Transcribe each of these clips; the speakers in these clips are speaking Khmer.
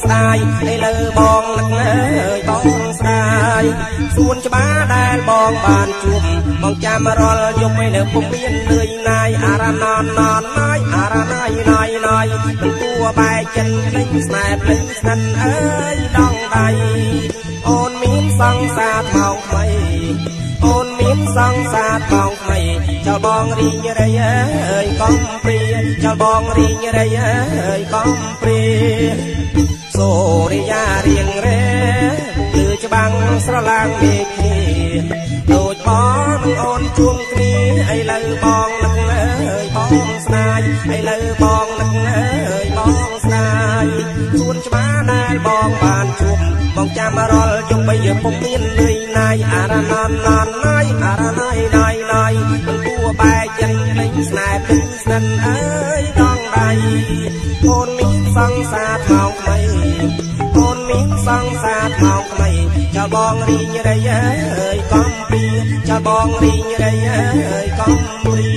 ដាយឲ្យលើបងនឹកអើយបងស្ដាយសួនច្បារដែលបងបានជួបបងចាំរាល់យប់ឲ្យនៅពុំមានលឿយណាយអារណនណនណាយអារណៃណៃណៃមិនគួរបែកចិនភ្លេងស្នេហ៍ភ្លេងស្និនអើយដងដៃអូនមានសង្សារម៉ោងថ្មីអូនមានសង្សារម៉ោងថ្មីចោលបងរីងរៃអើយកំព្រាចោលបងរីងរៃអើយកំព្រាសូរិយារៀងរែគឺច្បាំងស្រឡាំងមេឃគ្នាដូចបងអូនជួងគ្នាឥឡូវបងនឹកអើយបងស្នាយឥឡូវបងនឹកអើយបងស្នាយសួនច្បារដែលបងបានជួបបងចាំរាល់យប់បីពុំមានលឿយណាយអារណនណនណាយអារណៃណៃណៃមិនគួរបែកចិនភ្លេងស្នេហ៍ភ្លេងស្និនអើយដងដៃអូនមានសង្សារថ្មោងថ្មីអូនមានសង្សារថ្មោងថ្មីចោលបងរីងរៃអើយកំព្រាចោលបងរីងរៃអើយកំព្រា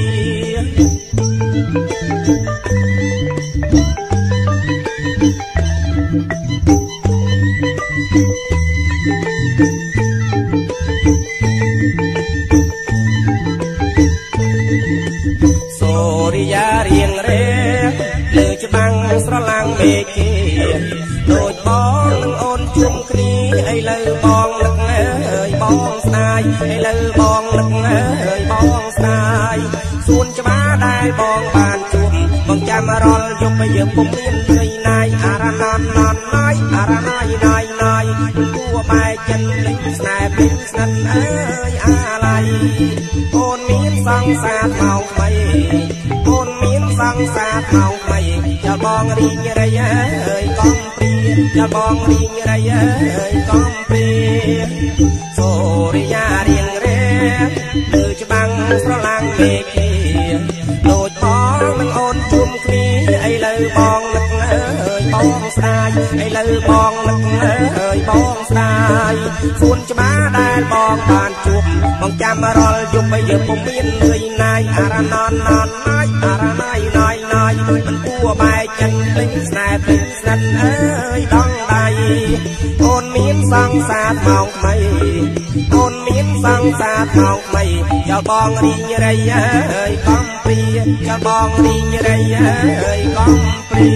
សូរិយារៀងរែលើច្បាំងស្រឡាំងមេឃដូចបងនឹងអូនជួងគ្នាឥឡូវបងនឹកអើយបងស្ដាយឥឡូវបងនឹកអើយបងស្ដាយសួនច្បារដែលបងបានជួបបងចាំរាល់យប់យើងពុំមានលឿយណាយអារណនណនណាយអារណៃណៃណៃមិនគួរបែកចិនភ្លេងស្នេហ៍ភ្លេងស្និនអើយអាឡៃអូនមានសង្សារម៉ោងថ្មីអូនមានសង្សារម៉ោងថ្មីចោលបងរីងរៃអើយកំព្រាចោលបងរីងរៃអើយកំព្រាសូរិយារៀងរែលើច្បាំងស្រឡាំងមេឃដូចបងនឹងអូនជុំគ្នាឥឡូវបងនឹកអើយបងស្ដាយឥឡូវបងនឹកអើយបងស្ដាយសួនច្បារដែលបងបានជួបបងចាំរាល់យប់ឲ្យយើងពុំមានលឿយណាយអារណនណនណាយអារណៃណៃណៃមិនគួរបែកចិនភ្លេងស្នេហ៍ភ្លេងស្និនអើយដងដៃអូនមានសង្សារម៉ោងថ្មីអូនមានសង្សារម៉ោងថ្មីចោលបងរីងរៃអើយកំព្រាចោលបងរីងរៃអើយកំព្រា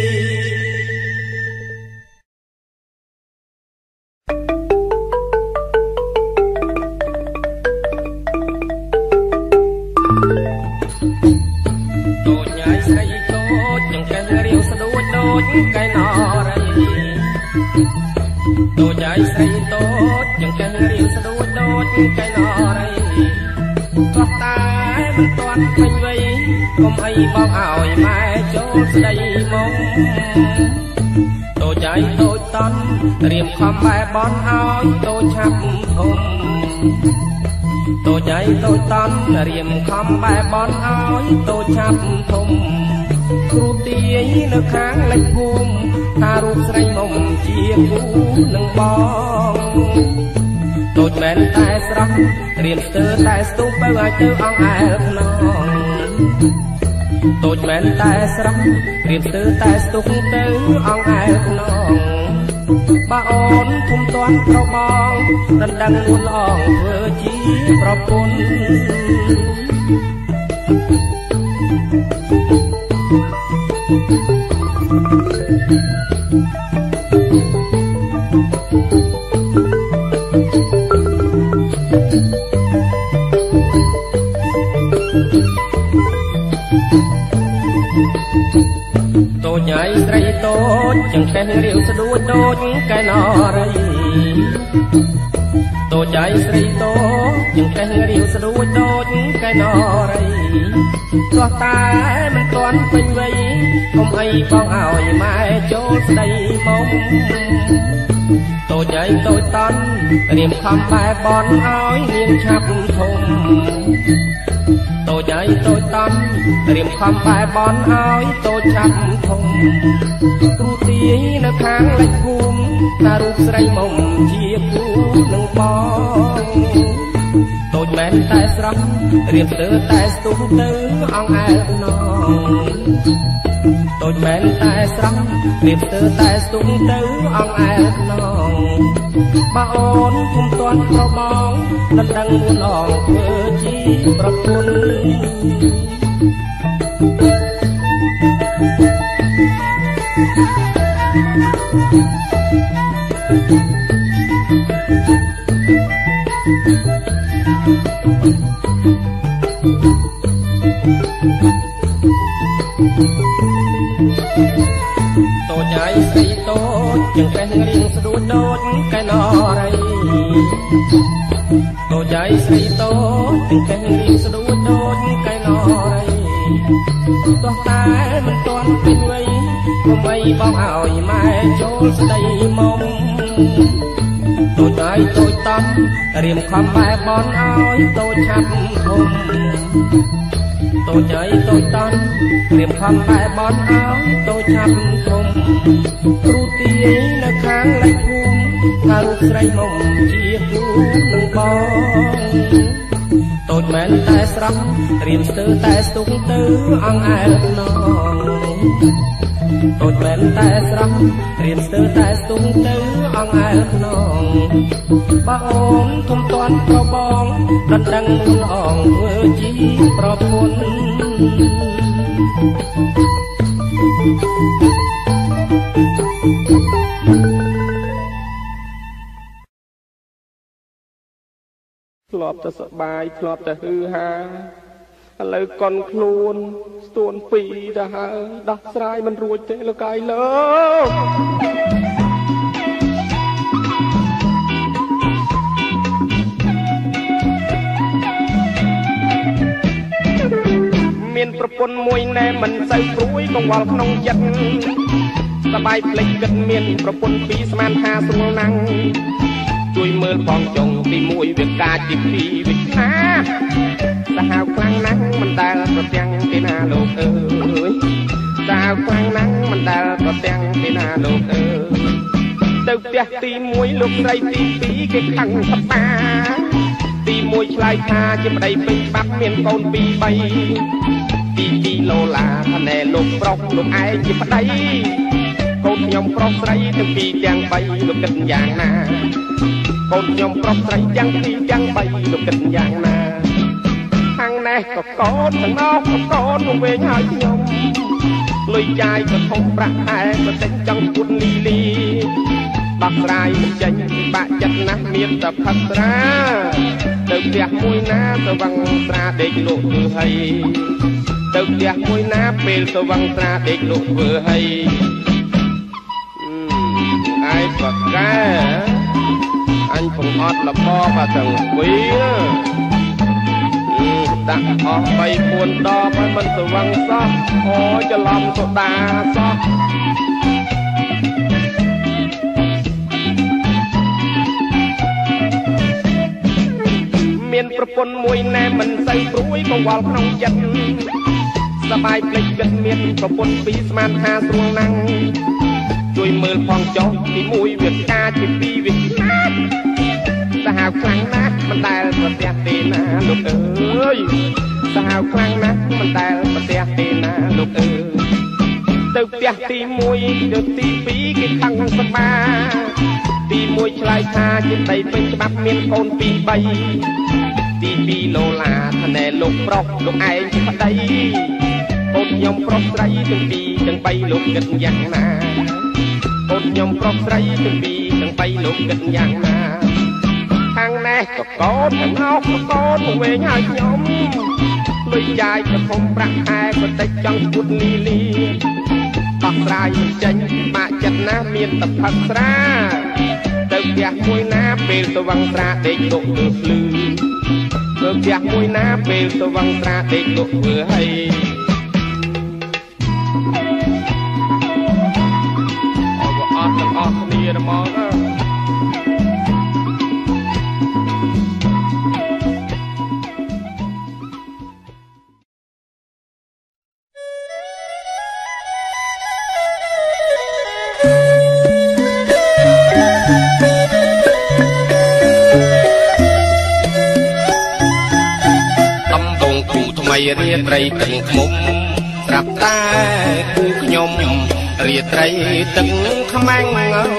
កែណរៃដូចឯស្រីតូចយ៉ាងចេះរៀងស្ដួចដូចកែណរៃក៏តែមិនទាន់ពេញវ័យកុំអីបងឲ្យម៉ែចូលស្ដីមកដូចឯតូចតន់រៀមខំបែបនឲ្យតូចឆាប់ធំដូចឯតូចតន់រៀមខំបែបនឲ្យតូចឆាប់ធំគ្រូទាយនៅខាងលិចភូមិថារូបស្រីមុំជាគូនឹងបងដូចមែនតែស្រស់រៀនស្ទើរតែស្ទុះបើឲ្យទៅអង្អែលខ្នងដូចមែនតែស្រស់រៀនស្ទើរតែស្ទុះទៅអង្អែលខ្នងបើអូនធំតាន់ប្របងដណ្ដឹងនួនអងធ្វើជាប្រពន្ធតូចញ៉ៃស្រីតូចចង្កេះរាវស្ដួចដូចកែណរៃតូចញ៉ៃស្រីតូចចង្កេះរាវស្ដួចដូចកែណរៃព្រោះតែមិនទាន់ពេញវ័យកុំអីបងឲ្យម៉ែចូលស្ដីមកតូចញ៉ៃតូចតន់រៀមខំបែបនឲ្យនាងឆាប់ធំតូចញ៉ៃតូចតន់រៀមខំបែបនឲ្យតូចឆាប់ធំគ្រូទាយនៅខាងលិចភូមិថារូបស្រីមុំជាគូនឹងបងតូចមែនតែស្រស់រៀមស្ទើរតែស្ទុះទៅអង្អែលណង tôi men tai sắm điệp từ tai sung từ ông ai nong ba ôn cùng toàn pro bóng lần đăng muôn ong vừa chi pro quân tôi nhảy xây tốt chẳng cái riêng đuôi đốt cái nọ đây tôi nhảy xây tốt chẳng cái riêng đuôi đốt cái nọ đây tôi tay mình toàn bên người không mấy bóng ảo mai trốn đây mong tôi nhảy tôi tâm riêng không bài bon áo tôi chăm không tôi nhảy tôi tâm riêng không bài bon áo tôi chăm không ru tí nó kháng lại phum ta lúc say mộng chia phú nâng bóng tôi men tai sắm riêng từ tai sung từ ông ai nong tôi men tai sắm riêng từ tai sung từ ông ai nong ba ôn thum toàn pro bóng lần đăng muôn ong vừa chi pro quânធ្លាប់តែសប្បាយធ្លាប់តែហឺហាឥឡូវកន់ខ្លួនស្ទួនពីរទៅហើយដោះស្រាយមិនរួចទេលោកកាយលើមានប្រពន្ធមួយណែមិនសូវព្រួយកង្វល់ក្នុងចិត្តសបាយភ្លេចគិតមានប្រពន្ធពីរស្មានថាស្រួលណាស់ជួយមើលផងចុងទី1វាកាជាពីរវិជ្ជាសាហាវខ្លាំងណាស់មិនដែលប្រទាំងទេណាលោកអើយសាហាវខ្លាំងណាស់មិនដែលប្រទាំងទេណាលោកអើយទៅផ្ទះទី1លោកស្រីទី2គេខឹងសបាទី1ឆ្លើយថាជាប្តីពេញបាត់មានកូន2 3ទី2ឡូឡាថាណែលោកប្រុសលោកឯងជាប្តីកូនខ្ញុំប្រុសស្រីទាំងពីរទាំង3លោកគិតយ៉ាងណាកូនខ្ញុំប្រុសស្រីទាំងពីរទាំង3លោកគិតយ៉ាងណាខាងណែក៏កូនទាំងនោះក៏កូនមកវិញហើយខ្ញុំលុយចាយក៏ធំប្រាក់ឯងក៏តែចង់គួតលីលីដោះស្រាយមិនចេញពិបាកចិត្តណាស់មានតែផឹកស្រាទៅផ្ទះមួយណាទៅវឹងស្រាដេកលក់ធ្វើហើយទៅផ្ទះមួយណាពេលទៅវឹងស្រាដេកលក់ធ្វើហើយឯងបកកែអញបង្អត់លបបាទាំងពីរដាក់អស់3 4 ដបហើយមិនស្វឹងសោះអូច្រឡំសូដាសោះមានប្រពន្ធមួយណែមិនសូវព្រួយកង្វល់ក្នុងចិត្តសបាយភ្លេចគិតមានប្រពន្ធពីរស្មានថាស្រួលណាស់ជួយមើលផងចុះទី1វាកាជាពីរវាសាហាវខ្លាំងណាស់មិនដែលប្រទះទេណាលោកអើយសាហាវខ្លាំងណាស់មិនដែលប្រទះទេណាលោកអើយទៅផ្ទះទី1ទៅទី2គេខឹងសបាទី1ឆ្លើយថាជាប្តីពេញច្បាប់មានកូន2 3ទី2ឡូឡាថាណែលោកប្រុសលោកឯងជាប្តីកូនខ្ញុំប្រុសស្រីទាំងពីរទាំង3លោកគិតយ៉ាងណាកូនខ្ញុំប្រុសស្រីទាំងពីរទាំង3លោកគិតយ៉ាងណាខាងណែក៏កូនខាងនោះក៏កូនមកវិញហើយខ្ញុំលុយចាយក៏ធំប្រាក់ឯក៏តែចង់គួតលីលីដោះស្រាយមិនចេញបាក់ចិត្តណាស់មានតែផឹកស្រាទៅផ្ទះមួយណាពេលទៅវឹងស្រាដេកលក់ធ្វើភ្លឺទៅផ្ទះមួយណាពេលទៅវឹងស្រាដេកលក់ធ្វើហើយអត់ទាំងអស់គ្នាហ្មងរាត្រីទាំងឃុំប្រាប់តែគូខ្ញុំរាត្រីទឹកខ្មាំង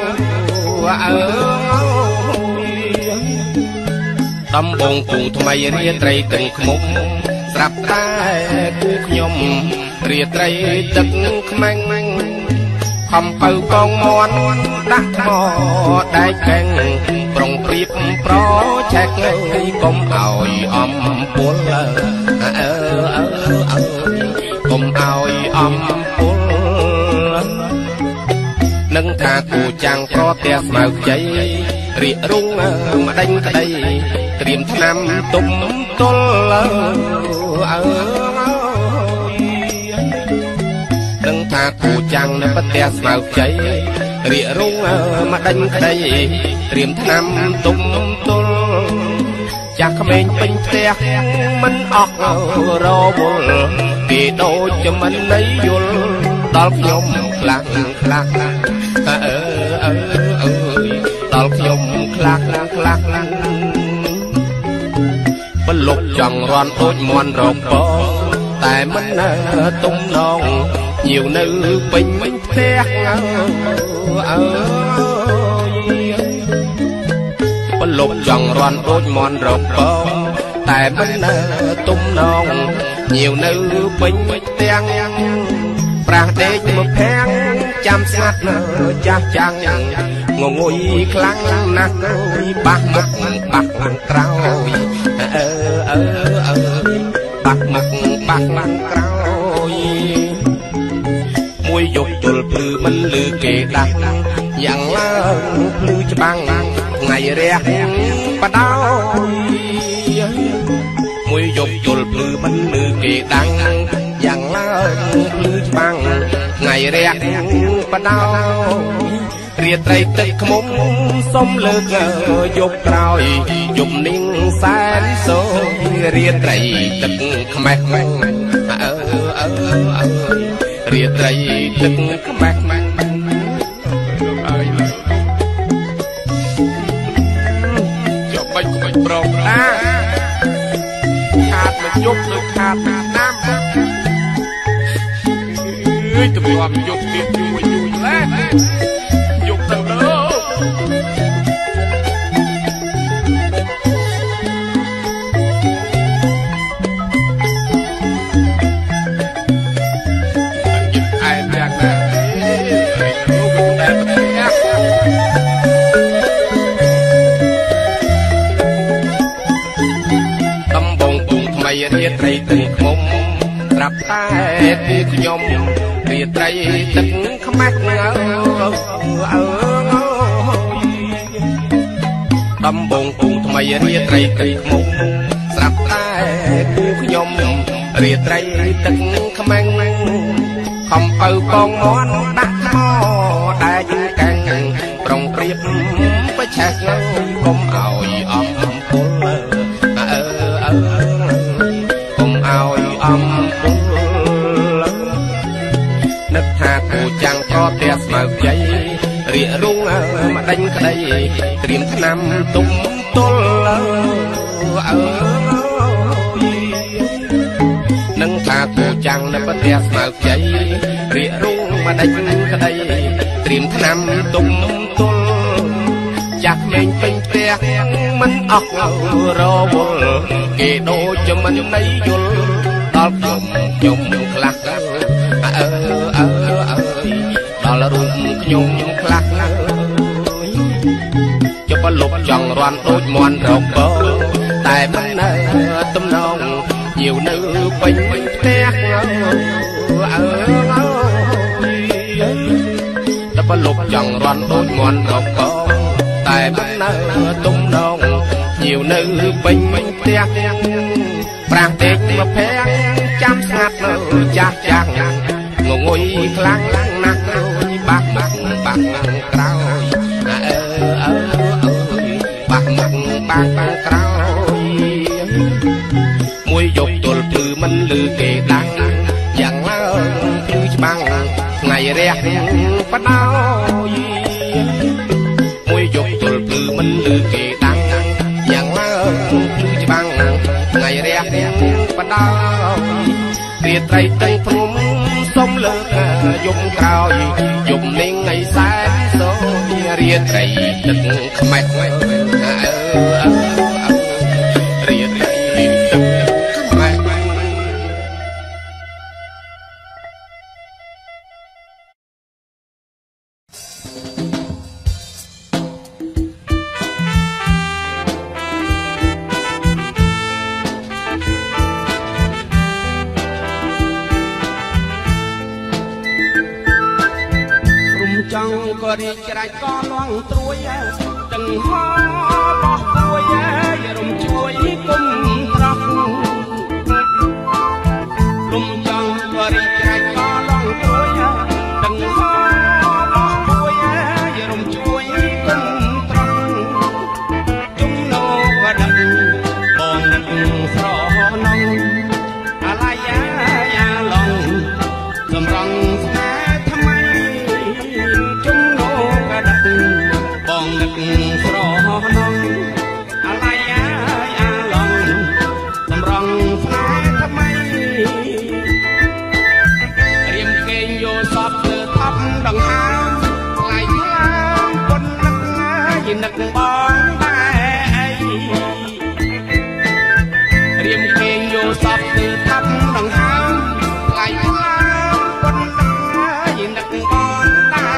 ដំបងគូថ្មីរាត្រីទឹកខ្មុំស្រាប់តែគូខ្ញុំរាត្រីទឹកខ្មាំងកំពៅកងមន់ដាក់ថ្មដែកកែងប្រុងព្រៀបប្រឆែកកុំឲ្យអំពុលកុំឲ្យអំពុលនឹងថាគូចាំងប្រទះស្មៅខ្ចីរៀករុងម្ដេញក្ដីត្រៀមថ្នាំទុំទល់នឹងថាគូចាំងនៅប្រទះស្មៅខ្ចីរៀករុងម្ដេញក្ដីត្រៀមថ្នាំទុំទល់ចាស់ក្មេងពេញផ្ទះមិនអស់រវល់ពីដូចជាមិននៃយល់ដល់ខ្ញុំខ្លាំងខ្លាំងដល់ខ្ញុំខ្លាំងខ្លាំងបលុកចង់រាន់ដូចមន់រកបងតែមិនទុំនងញៀវនៅពេញផ្ទះបលុកចង់រាន់ដូចមន់រកបងតែមិនទុំនងញៀវនៅពេញផ្ទះប្រាស់ដេកមកភាំងចាំស្ងាត់ចាស់ចាំងងងុយខ្លាំងណាស់បាក់មុខបាក់ខាងក្រោយបាក់មុខបាក់ខាងក្រោយមួយយប់ទល់ភ្លឺមិនលឺគេដាស់យ៉ាងឡើងភ្លឺច្បាំងថ្ងៃរះបដោមួយយប់ទល់ភ្លឺមិនលឺគេដាំងយ៉ាងឡើងភ្លឺច្បាំងថ្ងៃរះបដោរាត្រីទឹកខ្មុំសុំលើកយប់ក្រោយយប់នាងសែនសូយរាត្រីទឹកខ្មេះរាត្រីទឹកខ្មេះចុះបាច់ប្រងតាខាតមកយប់លើខាតណាំអើយទម្លាប់យប់ទៀតយូរណាស់យប់ទៅលើរាត្រីទឹកខ្មុំត្រាប់តែគូខ្ញុំរាត្រីទឹកខ្មាស់ដំបងគូថ្មីរាត្រីទឹកខ្មុំស្រាប់តែគូខ្ញុំរាត្រីទឹកខ្មាំងកំពៅកងមន់ដាក់ថ្មដែកកែងប្រុងព្រៀបប្រឆេះកុំឲ្យអំពុលនឹកថាគូចាំងប្រទះស្មៅខ្ចីរៀករុងម្ដេញក្ដីត្រៀមថ្នាំទុំទល់នឹងថាគូចាំងនៅប្រទះស្មៅខ្ចីរៀករុងម្ដេញក្ដីត្រៀមថ្នាំទុំទល់ចាស់ក្មេងពេញផ្ទះមិនអស់រវល់គេដូចជាមិននៃយល់ដល់ខ្ញុំខ្លះដល់រូបខ្ញុំខ្លះចុះបលុបចង់រាន់ដូចមន់រកបងតែមិនទំនងញៀវនៅពេញផ្ទះតែបលុបចង់រាន់ដូចមន់រកបងតែមិនទំនងញៀវនៅពេញផ្ទះប្រាស់ដេកមកភាំងចាំស្ងាត់ចាស់ចាំងងងុយខ្លាំងណាស់បាក់មុខបាក់ក្រោយបាក់មុខបាក់ក្រោយមួយយប់ទល់ភ្លឺមិនលឺគេដាំងយ៉ាងឡើងភ្លឺច្បាំងថ្ងៃរះបដោមួយយប់ទល់ភ្លឺមិនលឺគេដាំងយ៉ាងឡើងភ្លឺច្បាំងថ្ងៃរះបដោរាត្រីទឹកភ្នំសសុំលើកយំក្រោយយំលេងថ្ងៃសែនសូរៀនត្រីទឹកខ្មេចរៀនត្រីទឹកខ្មេចចង់ក៏រីករាយក៏លងត្រួយទាំងហោបោះព្រួយរំជួយគុំត្រង់គុំចង់ក៏រីករាយក៏លងត្រួយទាំងហោបោះព្រួយរំជួយគុំត្រង់ជុំនោក៏ដឹងបងនឹកស្រណងអាឡាយាយ៉ាឡងសម្រងស្នេហ៍ថ្មីបងនឹកស្រណងអាឡៃអាឡងសម្រងស្នេហ៍ថ្មីរៀមគេងយោសពលើថប់ដង្ហើមថ្លៃថ្លើមប៉ុននឹកយនឹកបងដែររៀមគេងយោសពលើថប់ដង្ហើមថ្លៃថ្លើមប៉ុននឹកយនឹកបង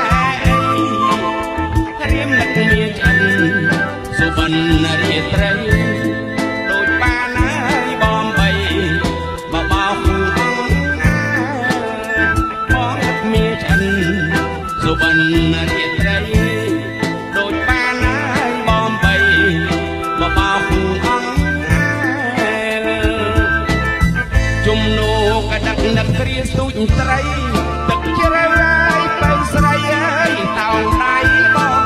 មានឆ្អិនសុបិនរាត្រីដូចបានហើយបំបីបបោគូបងមានឆ្អិនសុបិនរាត្រីដូចបានហើយបំបីបបោគូជុំនោកដឹកនឹកគ្រាទូចត្រីទឹកជ្រៅហើយទៅស្រីហើយតោងដៃបង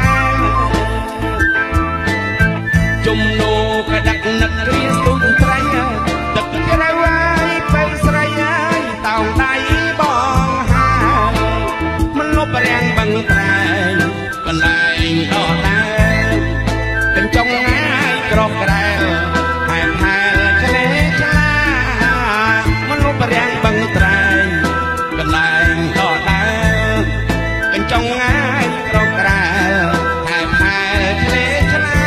ជុំនោកដឹកនឹកគ្រាទូចត្រីទឹកជ្រៅហើយទៅស្រីហើយតោងដៃបងហើយមិនលុបរាំងបឹងត្រែងកន្លែងដតែកញ្ចុងហើយក្រោកក្រែលហែផែលឆ្លេឆ្លាមិនលុបរាំងបឹងត្រែងកន្លែងដតែកញ្ចុងហើយក្រោកក្រែលហែផែលឆ្លេឆ្លា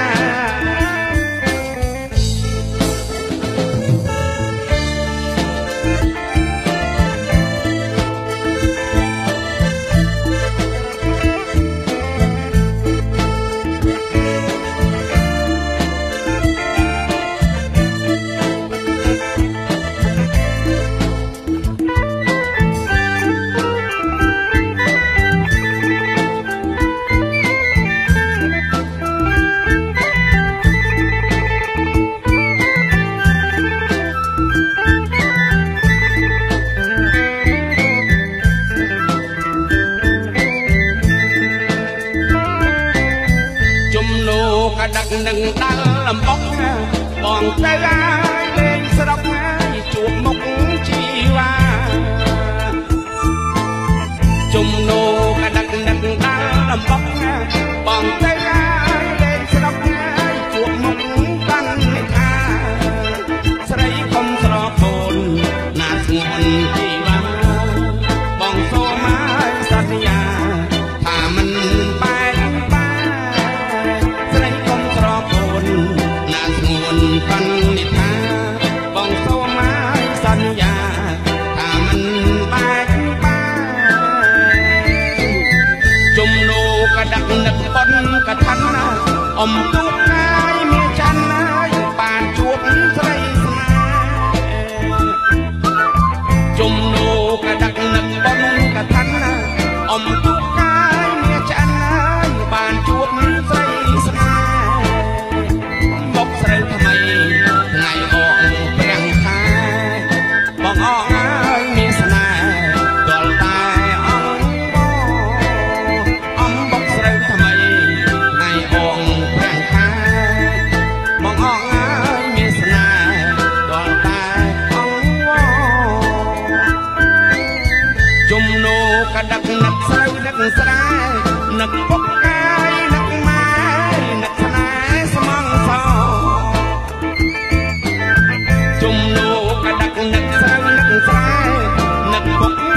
ដឹកនឹងដាល់អំបុកបងទៅហើយលេងស្រុកហើយជួបមុខជីវ៉ាជុំនោកដឹកនឹងដាល់អំបុកបងទៅហើយលេងស្រុកហើយជួបមុខកាន់លេខាស្រីខំស្រកូនណាស្ងួនជីវ៉ាបងសូមឲ្យសន្យាថាមិនបែកណាស្ងួនកាន់និថាបងសូមឲ្យសន្យាថាមិនបែកជុំនោកដឹកនឹកប៉ុនកថាណាអំទូកកាយមានច័ន្ទហើយបានជួបស្រីស្នេហ៍ជុំនោកដឹកនឹកប៉ុនកថាណាអំទូកកាយមានច័ន្ទហើយបានជួបស្រីស្នេហ៍ស្រីថ្មីថ្ងៃអកប្រាំងខែបងអកហើយមានស្នេហ៍ដល់តែអំបុកស្រីថ្មីថ្ងៃអកប្រាំងខែបងអកហើយមានស្នេហ៍ដល់តែជុំនោកដឹកនឹកស្រូវនឹកស្រែនឹកពុកកាយនឹកម៉ែនឹកស្នេហ៍ស្មងសជុំនោកដឹកនឹកស្រូវនឹកស្រែនឹកពុក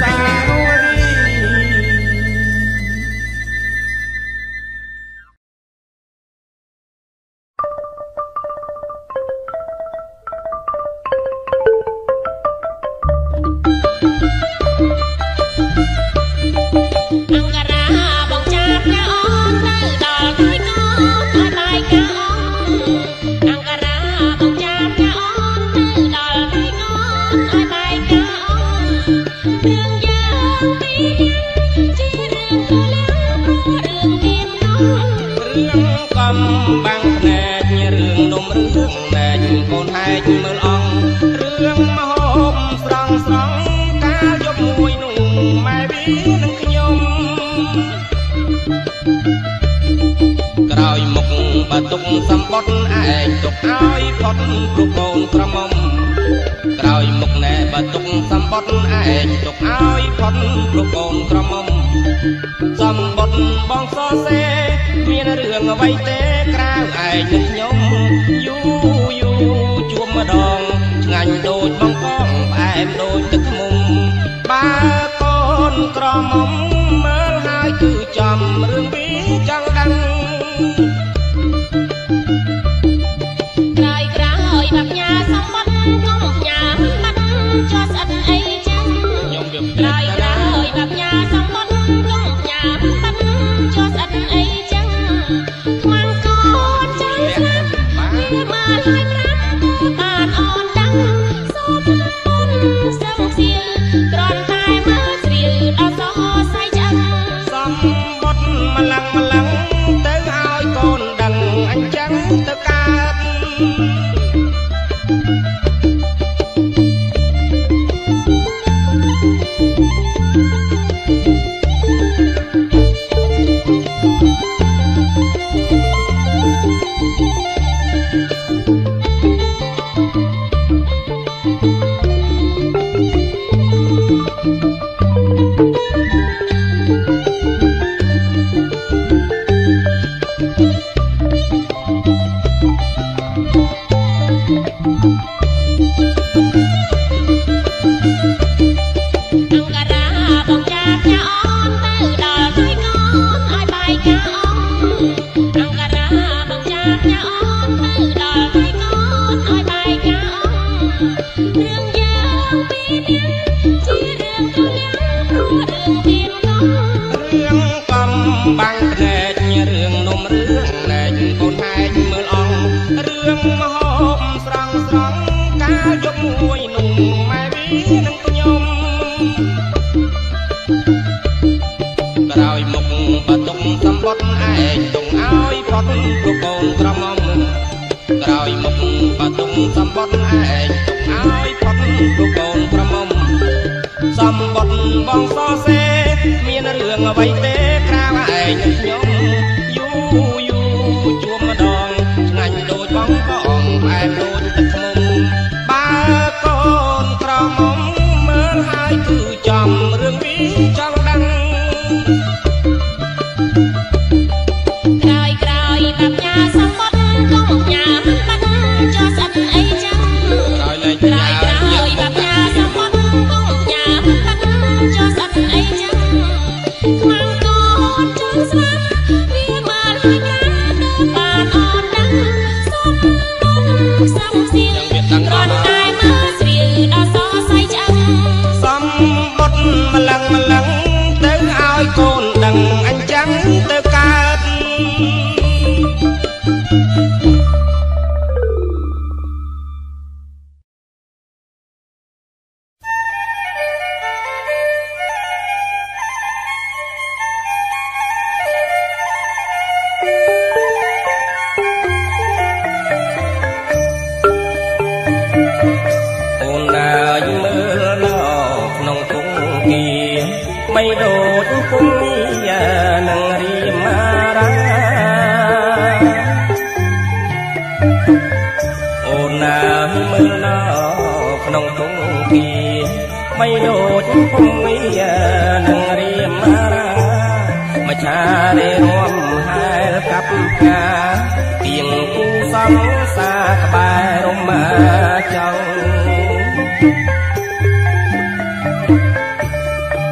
អ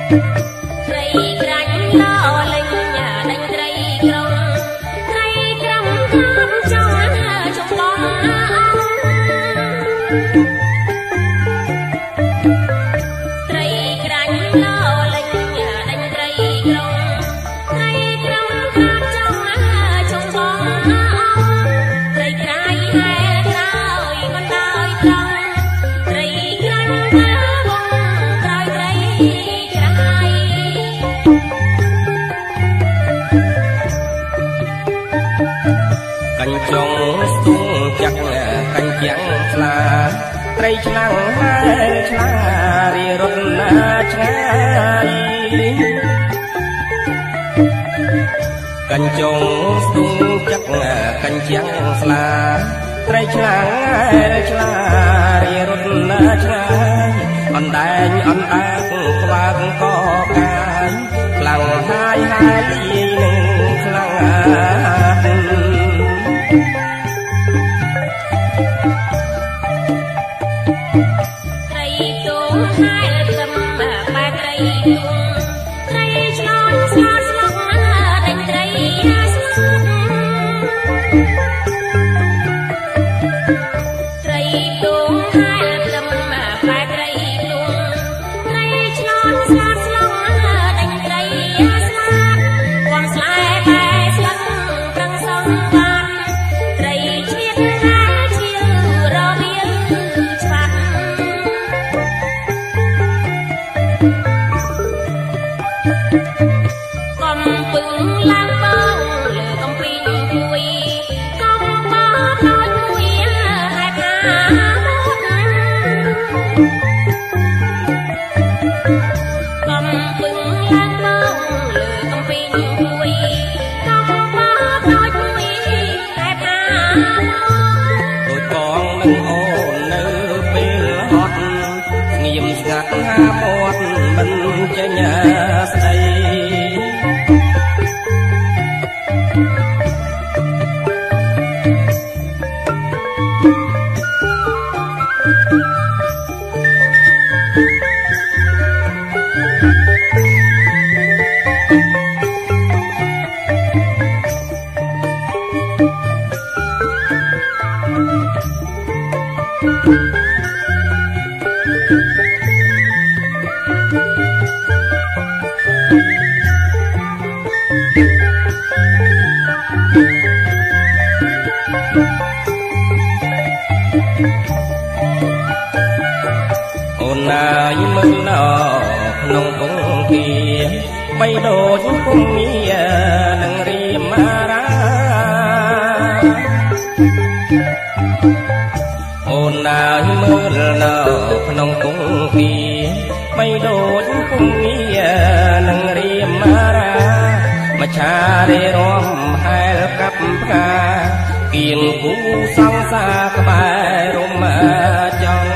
ត្រីឆ្លាំងហើយឆ្លារីរត់ណាឆ្ងាយកញ្ចងស្ទុងចាក់កញ្ចាំងស្លាត្រីឆ្លាំងហើយឆ្លារីរត់ណាឆ្ងាយអណ្ដែងអណ្ដាកក្បាកកកាយខ្លាំងហើយហើយលីនឹងខ្លាំងបីដូចគុំងារនឹងរៀមរាអូនដើរមើលនៅក្នុងគង្គាបីដូចគុំងារនឹងរៀមរាមច្ឆារិរំហែលកាប់ផ្កាគៀងគូសង្សារក្បែររំចង់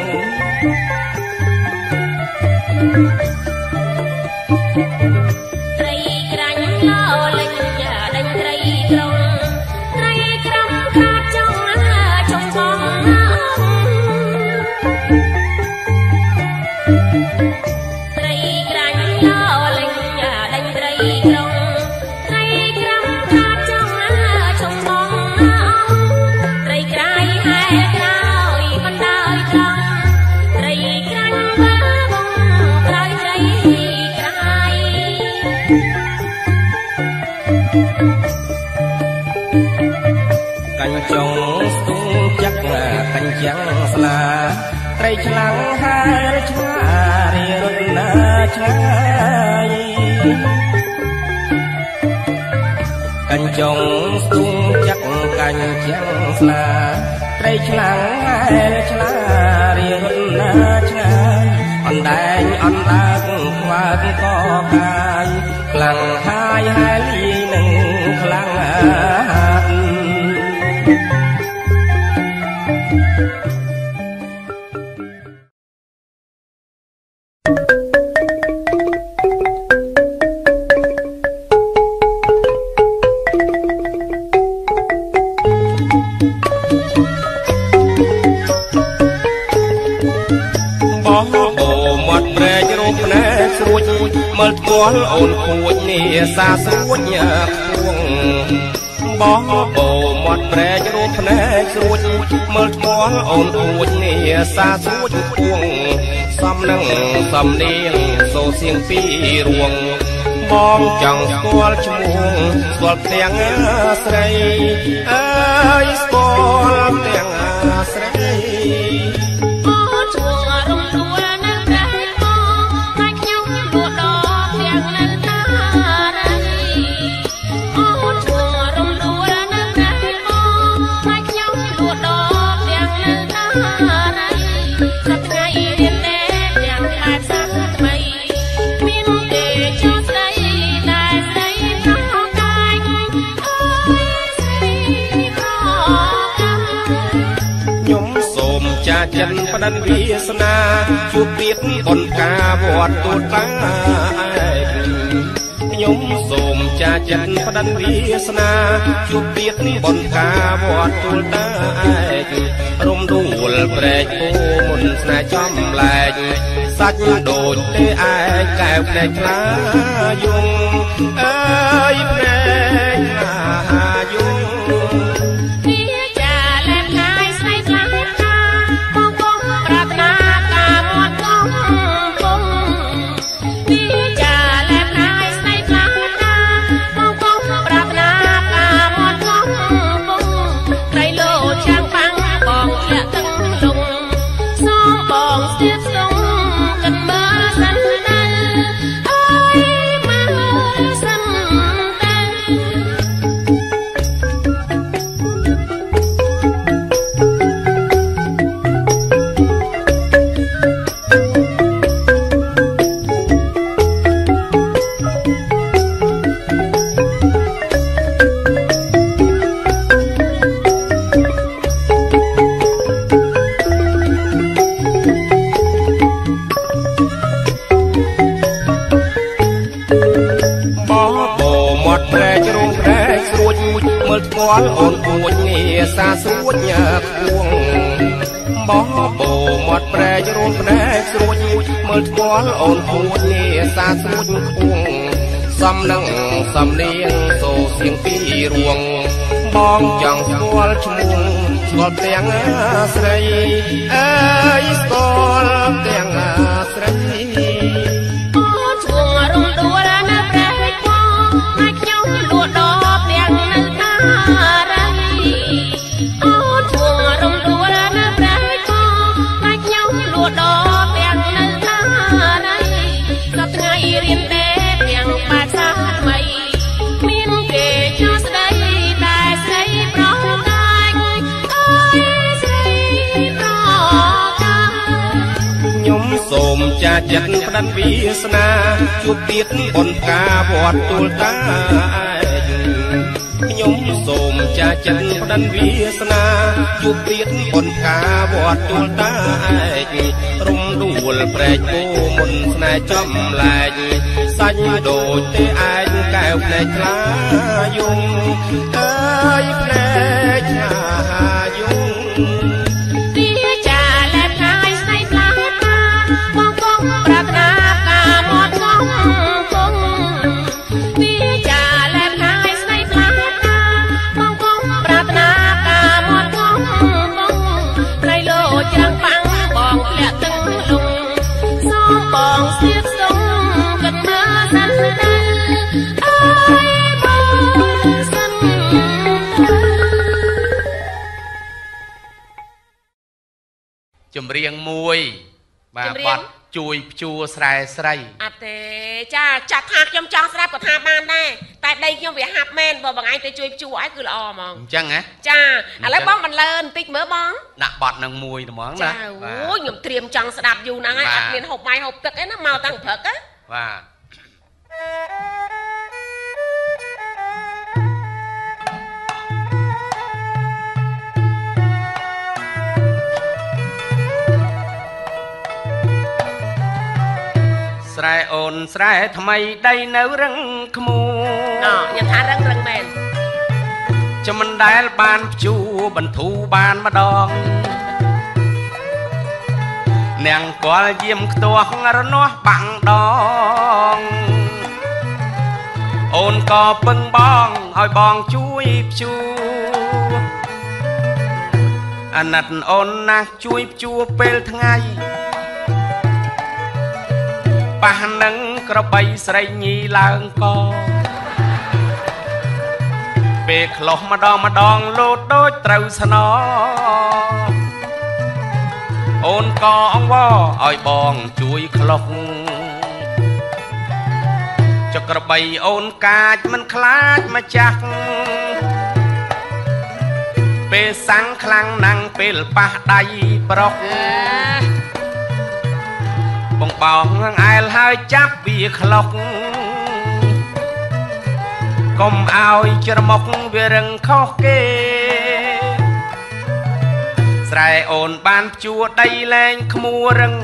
ចុងស្ទុងចាក់កញ្ចាំងស្លាត្រីឆ្លាំងហើយឆ្លារីរត់ណាឆ្ងាយកញ្ចងស្ទុងចាក់កញ្ចាំងស្លាត្រីឆ្លាំងហើយឆ្លារីរត់ណាឆ្ងាយអណ្ដែងអណ្ដាកខ្វាតកកាយខ្លាំងហើយហើយលីនឹងខ្លាំងស្រួចមើលស្គាល់អូនខួចនេះសាស្រួចពួងបងបោមាត់ប្រែករូបភ្នែកស្រួចមើលស្គាល់អូនខួចនេះសាស្រួចពួងសំនឹងសំនៀងសូសៀងពីរួងបងចង់ស្គាល់ឈ្មោះស្គាល់ទាំងស្រីអើយស្គាល់ទាំងស្រីអូនឈ្មោះរំដួលនៅតែបងតែខ្ញុំលួចដល់ទាំងនៅតារីអូនឈ្មោះរំដួលនៅតែបងតែខ្ញុំលួចដល់ទាំងនៅតារីសប្តាហ៍រៀនតែទាំងខែផ្សារថ្មីមានទេចូលស្ដីចាចិនផ្ដិនវាសនាជួបទៀតបនការវត្តទូលតាខ្ញុំសូមចាចិនផ្ដិនវាសនាជួបទៀតបនការវត្តទូលតារំដួលប្រែកពូមុនស្នេហ៍ចំលែកសាច់ដូចទេឯងកែវភ្នែកខ្លាយងអើយភ្នែកខ្លាយងអូនគួចនេះសាស្រួចពួងបងបោមាត់ប្រែករួមភ្នែកស្រួចមើលស្គាល់អូនគួចនេះសាស្រួចពួងសំនឹងសំនៀងសូសៀងពីរួងបងចង់ស្គាល់ឈ្មោះស្គាល់ទាំងស្រីអើយស្គាល់ទាំងស្រីអូនឈ្មោះរំដួលនៅប្រែកបងតែខ្ញុំលួចដល់ទាំងនៅតាអូនឈ្មោះរំដួលនៅប្រែកបងតែខ្ញុំលួចដល់ទាំងនៅតារីសប្តាហ៍រៀនតែទាំងបាត់សាថ្មីមានគេចូលស្ដីតែស្រីប្រកាយអើយស្រីប្រកាយខ្ញុំសូមចាចិត្តផ្ដិនវាសនាជួបទៀតបនការវត្តទូលតាខ្ញុំសូមចាចិនផ្ដិនវាសនាជួបទៀតបនការវត្តទូលតារំដួលប្រែកពូមុនស្នេហ៍ចំលែកសាច់ដូចទេឯងកែវភ្នែកខ្លាយងអើយភ្នែកខ្លាយងទីចាលែបខាយស្នេហ៍ខ្លាបងកងប្រាថ្នាការមាត់កំគង់ទីចាលែបខាយស្នេហ៍ខ្លាបងកងប្រាថ្នាការមាត់កំគង់ក្រៃលោច្រាំងបាំងបងធ្លាក់ទឹកលងសូមបងស្ទាបស្ទងកិនមើលសិនទៅអើយបងសិនចម្រៀងមួយបាទបាត់ជួយភ្ជួរស្រែស្រីអត់ទេចាចាត់ថាខ្ញុំចង់ស្រាប់ក៏ថាបានដែរតែដីខ្ញុំវាហាប់មែនបើបងឯងទៅជួយភ្ជួរឲ្យគឺល្អហ្មងអញ្ចឹងហ៎ចាឥឡូវបងបន្លឺបន្តិចមើលបងដាក់បាត់នឹងមួយហ្មងណាអូយខ្ញុំត្រៀមចង់ស្ដាប់យូរណាស់ហើយអត់មានហូបបាយហូបទឹកអីណាមកតាំងព្រឹកហ៎បាទស្រែអូនស្រែថ្មីដីនៅរឹងខ្មូញ៉ាំថារឹងមែនចាំមិនដែលបានភ្ជួរបន្ធូរបានម្ដងនាងគាល់យាមខ្ទាស់រនាស់បាំងដងអូនក៏ពឹងបងឲ្យបងជួយព្យួរអាណិតអូនណាស់ជួយព្យួរពេលថ្ងៃប៉ះនឹងក្របីស្រីញីឡើងកពេលខ្លោះម្ដងលោតដូចត្រូវស្នអូនក៏អង្វរឲ្យបងជួយខ្លុកចក្របីអូនកាចមិនខ្លាចម្ចាស់ពេលសាំងខ្លាំងណាំងពេលប៉ះដៃប្រុកបងបោងអែលហើយចាប់វាខ្លុកកុំឲ្យច្រមុកវារឹងខុសគេស្រែអូនបានព្យួរដីលែងក្មួររឹង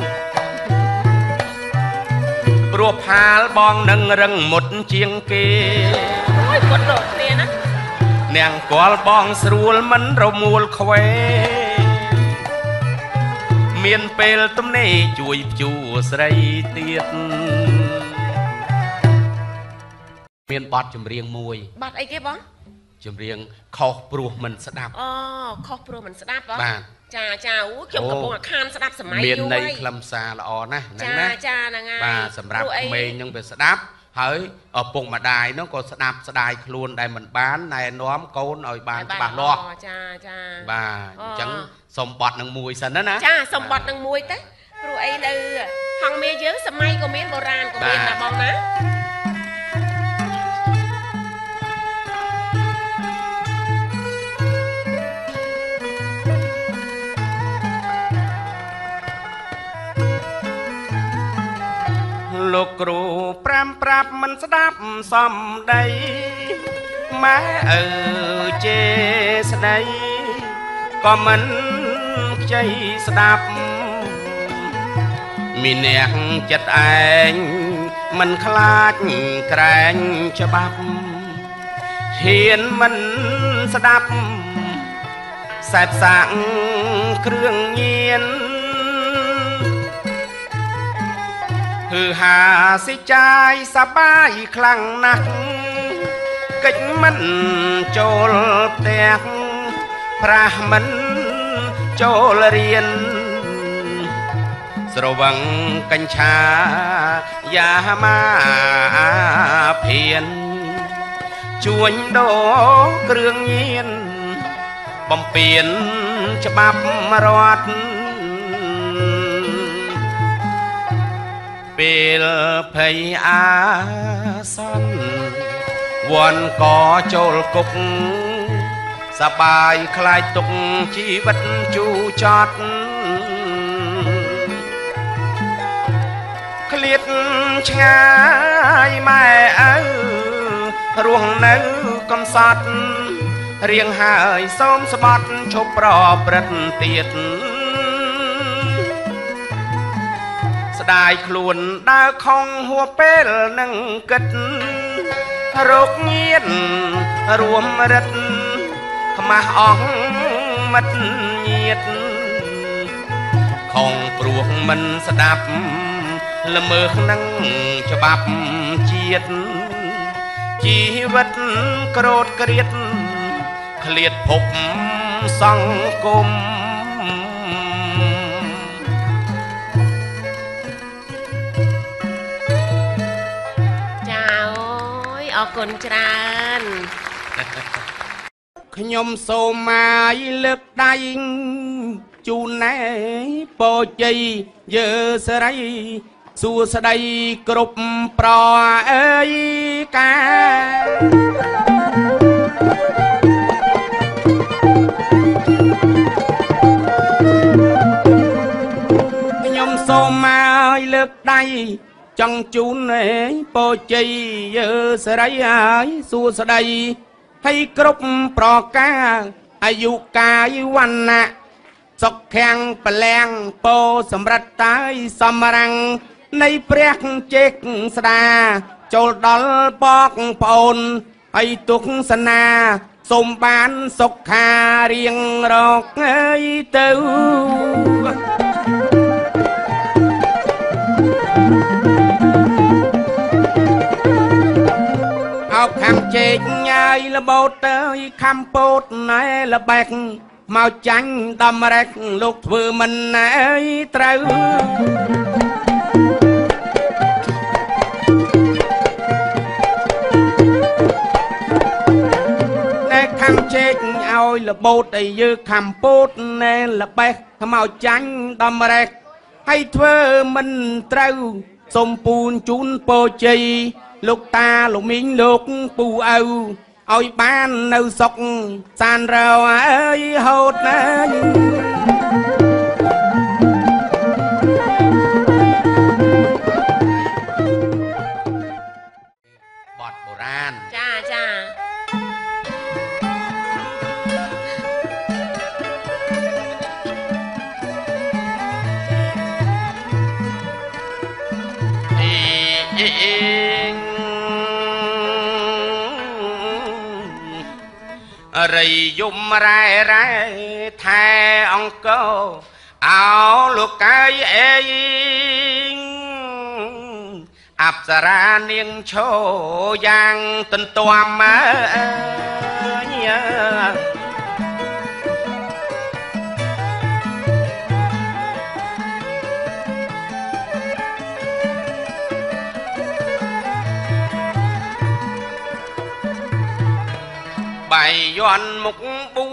ព្រោះផាលបងនឹងរឹងមុតជាងគេអូយមុតដូចគ្នាណានាងគាល់បងស្រួលមិនរមួលខ្វេមានពេលទំនេរជួយព្យួរស្រីទៀតមានបទចម្រៀងមួយបទអីគេបងចម្រៀងខុសព្រោះមិនស្ដាប់អូខុសព្រោះមិនស្ដាប់បងបាទចាអូខ្ញុំកំពុងអាខានស្ដាប់សម័យយូរហើយមានន័យខ្លឹមសារល្អណាស់ហ្នឹងណាចាហ្នឹងហើយបាទសម្រាប់ក្មេងហ្នឹងវាស្ដាប់ហើយឪពុកម្ដាយហ្នឹងក៏ស្ដាប់ស្ដាយខ្លួនដែលមិនបានណែនាំកូនឲ្យបានច្បាស់លាស់ចាបាទអញ្ចឹងសុំបទនឹងមួយសិនណាចាសុំបទនឹងមួយទៅព្រោះអីនៅហងមាយើងសម័យក៏មានបុរាណក៏មានណាបងណាលោកគ្រូប្រាំប្រាប់មិនស្ដាប់សំដីម៉ែអើជេស្ដីក៏មិនខ្ចីស្ដាប់មីអ្នកចិត្តឯងមិនខ្លាចក្រែងច្បាប់ហ៊ានមិនស្ដាប់សែបសាក់គ្រឿងញៀនគឺហាសិចាយសបាយខ្លាំងណាស់កិច្ចមិនចូលផ្ទះប្រាស់មិនចូលរៀនស្រវឹងកញ្ឆាយ៉ាមាភៀនជួញដូរគ្រឿងញៀនបំពេញច្បាប់រដ្ឋពេលភ័យអាសន្នវ័នកចូលគុកសបាយខ្លាចទុកជីវិតជូរចត់ឃ្លាតឆ្ងាយម៉ែឪរស់នៅកំសត់រៀងហើយសូមស្បត់ឈប់ប្រព្រឹត្តទៀតស្ដាយខ្លួនដើរខំហួពេលនឹងគិតរោគញៀនរួមរិទ្ធខ្មាស់អស់មិត្តញាតខំព្រោះមិនស្ដាប់ល្មើសនឹងច្បាប់ជាតិជីវិតក្រោតក្រៀតឃ្លាតភពសង្គមអរគុណច្រើនខ្ញុំសូមមកលើកដៃជូនណែពោជ័យយើស្រីសួស្ដីគ្រប់ប្រអើយកាខ្ញុំសូមមកលើកដៃចង់ជូនពោជ័យយើស្រីហើយសួស្ដីហើយគ្រប់ប្រការអាយុកាយវណ្ណៈសុខខាំងប្រលាំងពោសម្រិតតាយសំរាំងនៃព្រះចេកស្ដាចូលដល់បងប្អូនហើយទុកសនាសូមបានសុខារៀងរកអើយទៅលបោតទៅខំពោតណែលបែកមកចាញ់ដំរែកលោកធ្វើមិនណែត្រូវណែខំជែកឲ្យលបោតឲ្យយើខំពោតណែលបែកមកចាញ់ដំរែកឲ្យធ្វើមិនត្រូវសុំពូនជូនពរជ័យលោកតាលោកមីងលោកពូឪឲ្យបាននៅសុខសានរោអើយហូតណាបទបុរាណចាចារីយំរ៉ែរ៉ែថែអង្គោអោលោកកាយអេអប្សរានាងឈោយ៉ាងទន្ទាំមើបាយយន់មុខ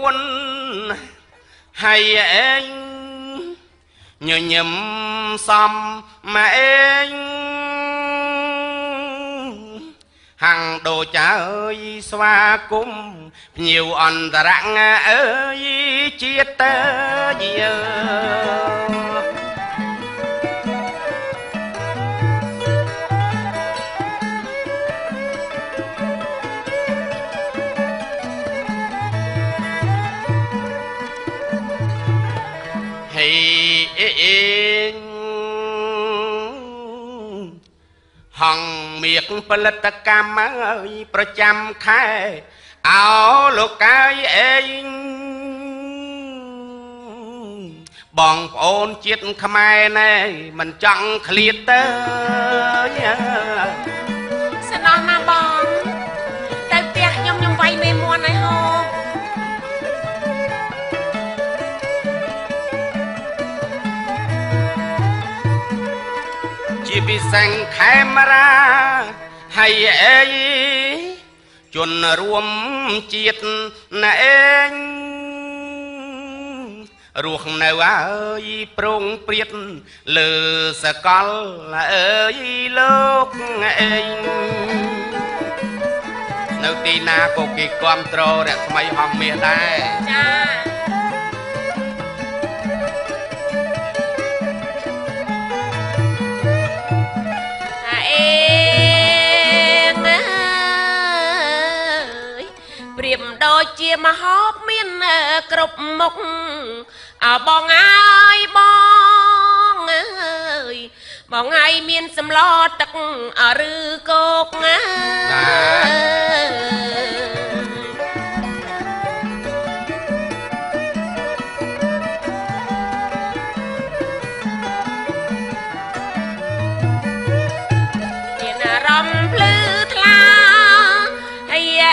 4ហើយអេងញញឹមសំម៉ែអេងហាំងដូចចើយស្វាគមភ្ញៀវអន្តរៈអើយជាតិយើហងមៀកផលិតកម្មឲ្យប្រចាំខែអោលោកកាយអេងបងប្អូនជាតិខ្មែរណែមិនចង់ឃ្លាតទៅស្នងណាបងទៅផ្ទះខ្ញុំវាយមេមួនឲ្យហូបជាពិសេសខេមរាហើយអេជនរួមជាតិណែឯងរស់នៅអើយប្រងព្រាតលើសកលអើយលោកអេងនៅទីណាក៏គេគ្រប់គ្រងរស្មីហងមាសដែរចាដូចជាមហោបមានគ្រប់មុខអើបងអើយបងអើយបងឯងមានសម្លទឹកឬគោកណាមានអារម្មណ៍ភ្លឺថ្លាហើយ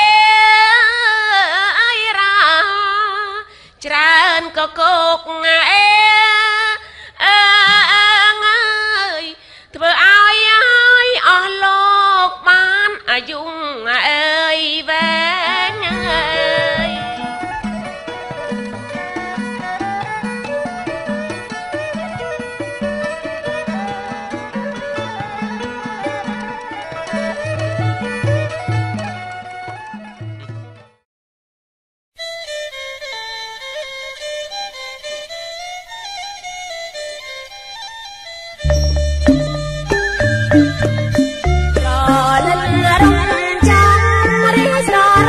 ច្រើនក៏គោកអេអើយធ្វើឲ្យអស់លោកបានអាយុអើយវែងអើយស្រ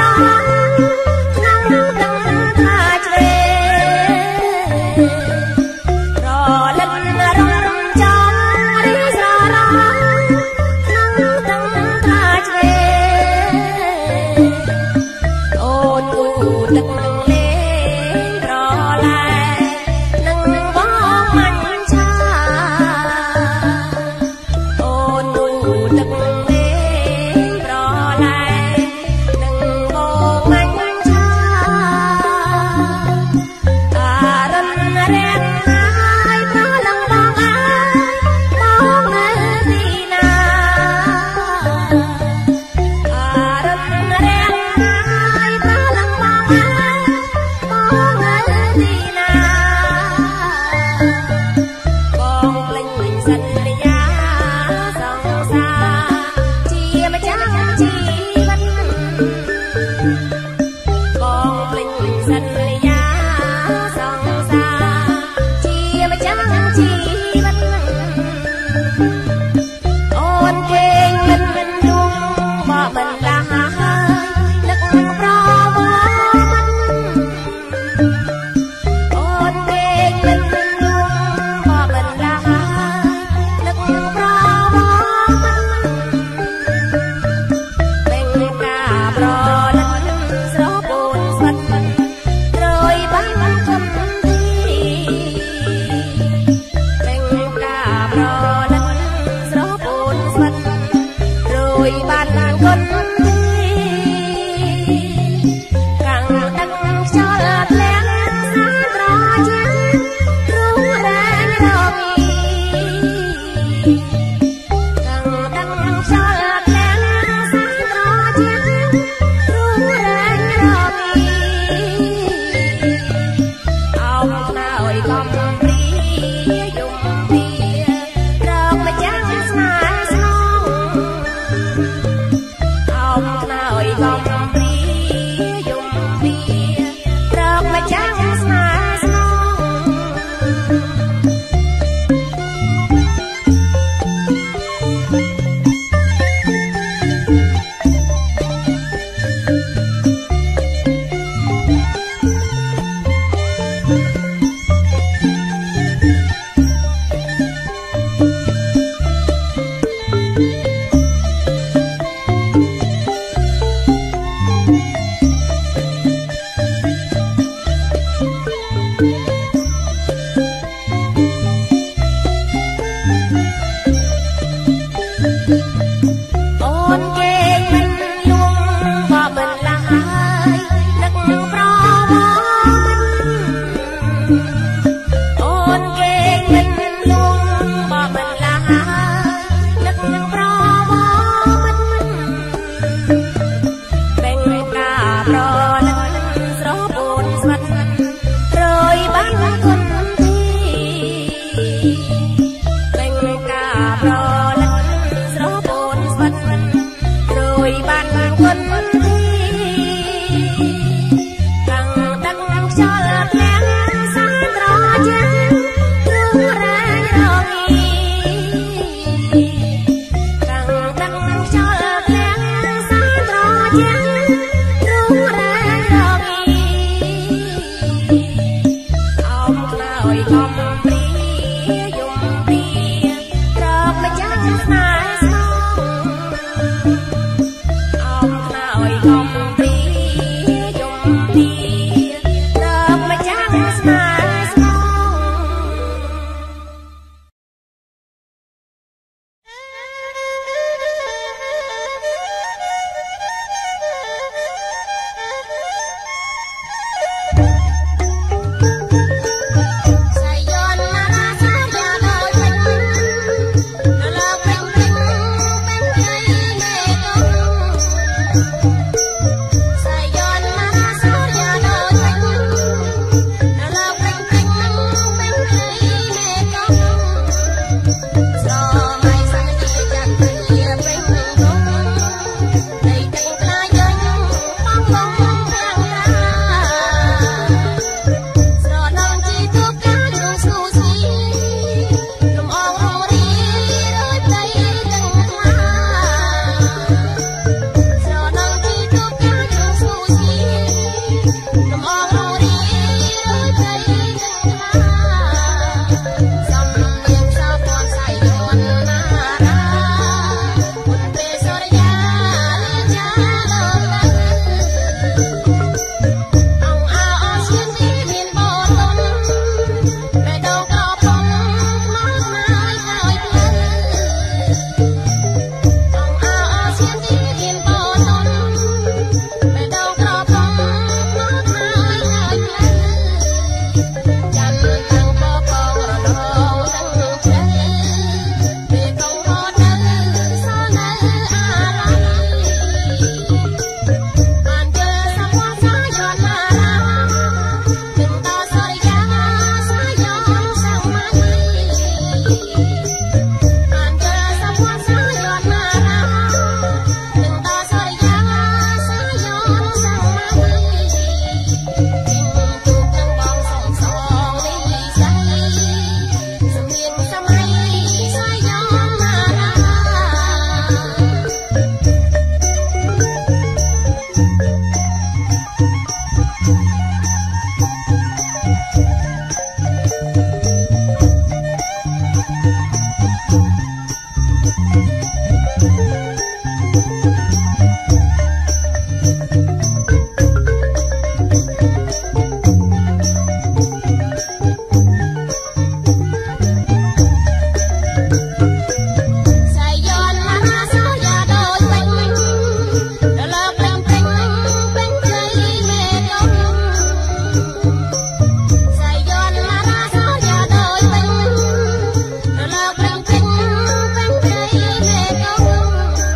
ក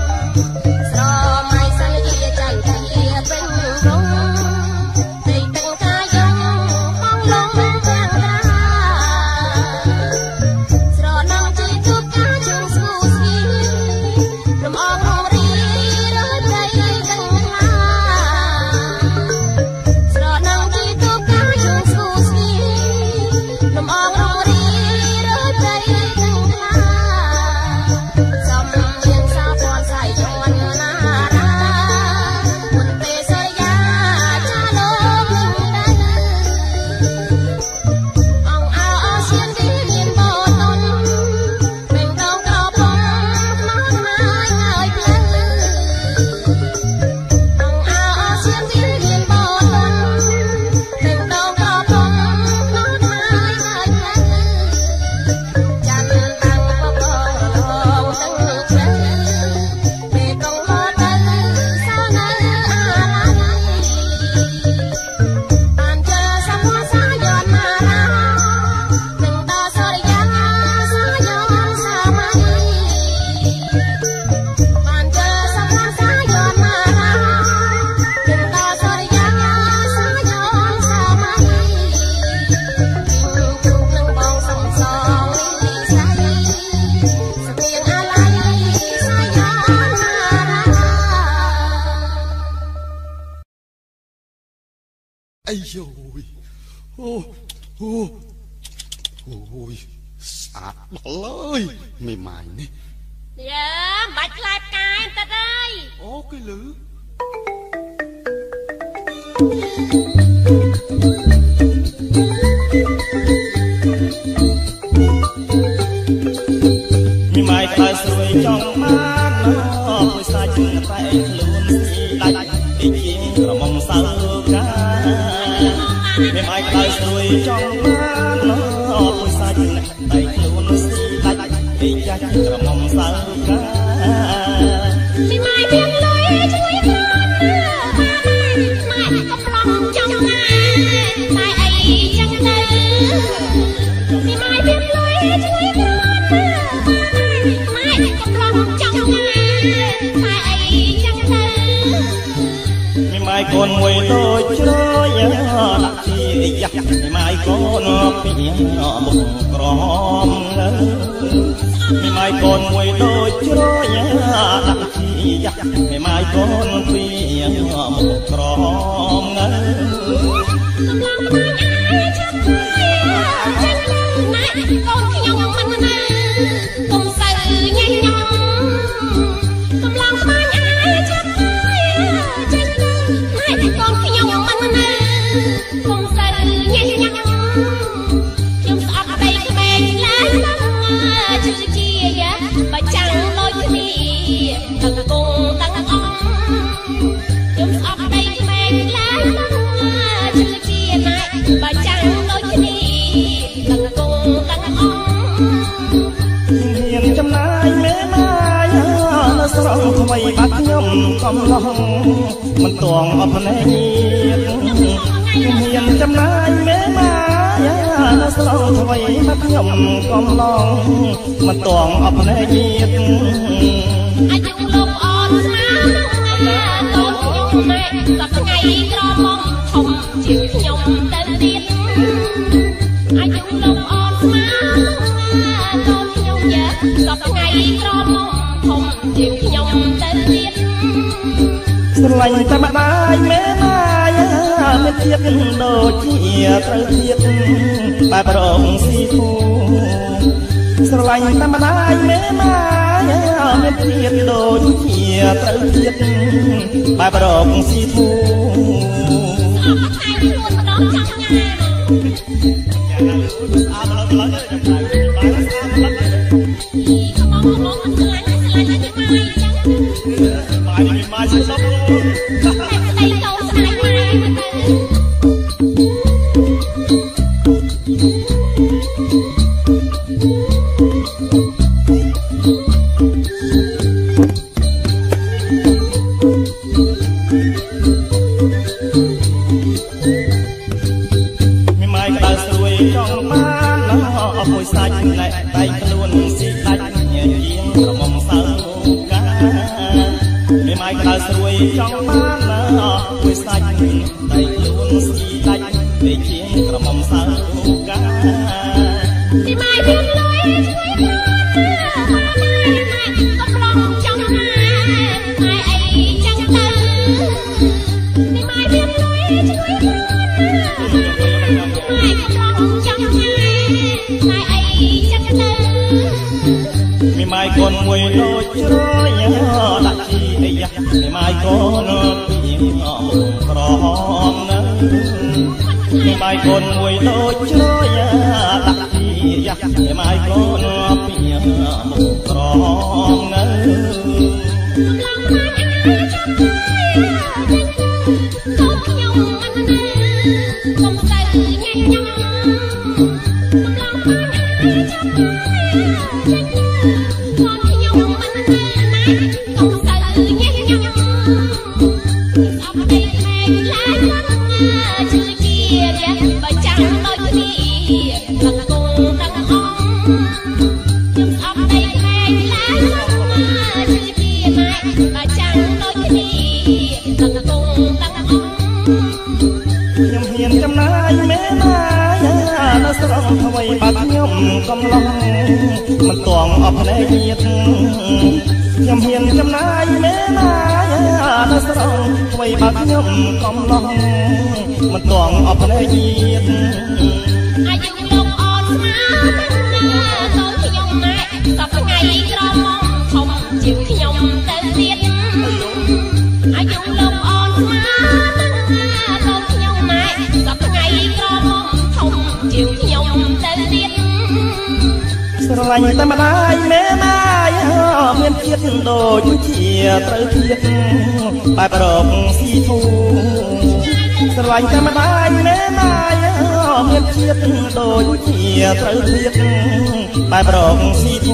អីយោអូយស្អាតដល់អើយមេម៉ាយនេះយ៉ាមិនបាច់ខ្លាចកាយតិតអើយអូគេលឺមីម៉ាយខ្លាចស្រួយចង់បានពុយសាច់តែខ្លួនដាច់ទីជាងក្រមុំសើកាមីម៉ាយខ្លាចស្រួយចង់បានពុយសាច់តែខ្លួនដាច់ទីចាស់ក្រមុំសើកាមីម៉ាយមានលុយជួយបានម៉ែកំឡុងចង់ណាតែអីចឹងទៅមីម៉ាយមានលុយជួយបានម៉ែកំឡុងចង់ណាតែអីចឹងទៅមីម៉ាយកូនមួយដូចជ្រោយដាក់ជាយ៉ាមីម៉ាយកូនពីមុខក្រមមីម៉ាយកូនមួយដូចជ្រោយដាក់ជាយ៉ាមីម៉ាយកូនពីមុខក្រមកំឡុងម៉ែអើចាំចឹងទៅម៉ែកូនខ្ញុំមិននៅកុំសើញ៉ៃញ៉ំកំឡុងម៉ែអើចាំចឹងទៅម៉ែកូនខ្ញុំមិននៅកុំសើញ៉ៃញ៉ំខ្ញុំស្អប់ដីក្មេងឡើងជឿជាបើចាំងដូចគ្នាទាំងកងទាំងអងខ្ញុំស្អប់ដីក្មេងឡើងជឿជាណែបើចាំងដូចគ្នាទាំងកងទាំងអងមានចំណាយមេម៉ាយនៅស្រងថ្មីបាត់ខ្ញុំកំឡុងមិនតងអភ្នែកមានចំណាយមេម៉ាយនៅស្រងថ្មីបាត់ខ្ញុំកំឡុងមិនតងអភ្នែកអាយុលោកអនស្នាមកូនខ្ញុំម៉ែសប្ថ្ងៃក្រមុំធំជាងខ្ញុំទៅទៀតអាយុលោកអនស្នាកូនខ្ញុំយ៉ាសប្ថ្ងៃក្រមុំធំជាងខ្ញុំទៅទៀតស្រឡាញ់តែម្ដាយមេម៉ាយមានទៀតដូចជាត្រូវទៀតបែបរងស៊ីធូស្រឡាញ់តែម្ដាយមេម៉ាយមានទៀតដូចជាត្រូវទៀតបែបរងស៊ីធូអត់តែខ្លួនម្ដងចង់ញ៉ាំអត់ឡើយចាំតែកំងមិនឆ្លាញ់តែម៉ាយស្លាប់តែស្ដីតោស្ដាយម៉ែមិនមីម៉ាយក្តៅស្រួយចង់បានអពុយសាច់ណែតែខ្លួនស៊ីដាច់ញ៉ាំជាងក្រមុំសើកាមីម៉ាយក្តៅស្រួយចង់បានពុយសាច់តែខ្លួនស៊ីដាច់តែជាងក្រមុំសើកាមីម៉ាយមានលុយជួយបានកំឡុងចង់ណាតែអីចឹងទៅមីម៉ាយមានលុយជួយបានកំឡុងចង់ណាតែអីចឹងទៅមីម៉ាយកូនមួយដូចជ្រោយដាក់ជីយ៉ាមីម៉ាយកូនពីក្រមណាមីម៉ាយកូនមួយដូចជ្រោយដាក់ជីយ៉ាមីម៉ាយកូនពីក្រមណាកំឡុងម៉ែអើចាំទៅកូនខ្ញុំមិននៅកុំសើញ៉ៃញ៉ំកំឡុងម៉ែអើចាំទៅកូនខ្ញុំមិននៅណាកុំសើញ៉ៃញ៉ំស្អប់ដីក្មេងឡើងជឿជាបើចាំងដូចគ្នាទាំងកងទាំងអងខ្ញុំស្អប់ដីក្មេងឡើងជឿជាណែបើចាំងដូចគ្នាទាំងកងទាំងអងខ្ញុំហ៊ានចំណាយមេម៉ាយនៅស្រងថ្មីបាត់ខ្ញុំកំឡុងមិនតងអភ្នែកទៀតខ្ញុំហ៊ានចំណាយមេម៉ាយនៅស្រងអ្វីបើខ្ញុំកំឡុងមិនតង់អបភ្នែកទៀតអាយុលោកអនស្មាតើខ្ញុំណែសប្ថ្ងៃក្រមុំធំជាងខ្ញុំទៅទៀតអាយុលោកអនស្មាតើខ្ញុំណែសប្ថ្ងៃក្រមុំធំជាងខ្ញុំទៅទៀតស្រឡាញ់តែម្ដាយមេម៉ាយមានចិត្តដូចជាត្រូវទៀតបែបរកស៊ីធូស្រឡាញ់តែម្ដាយមេម៉ាយមានចិត្តដូចជាត្រូវទៀតបែបរកស៊ីធូ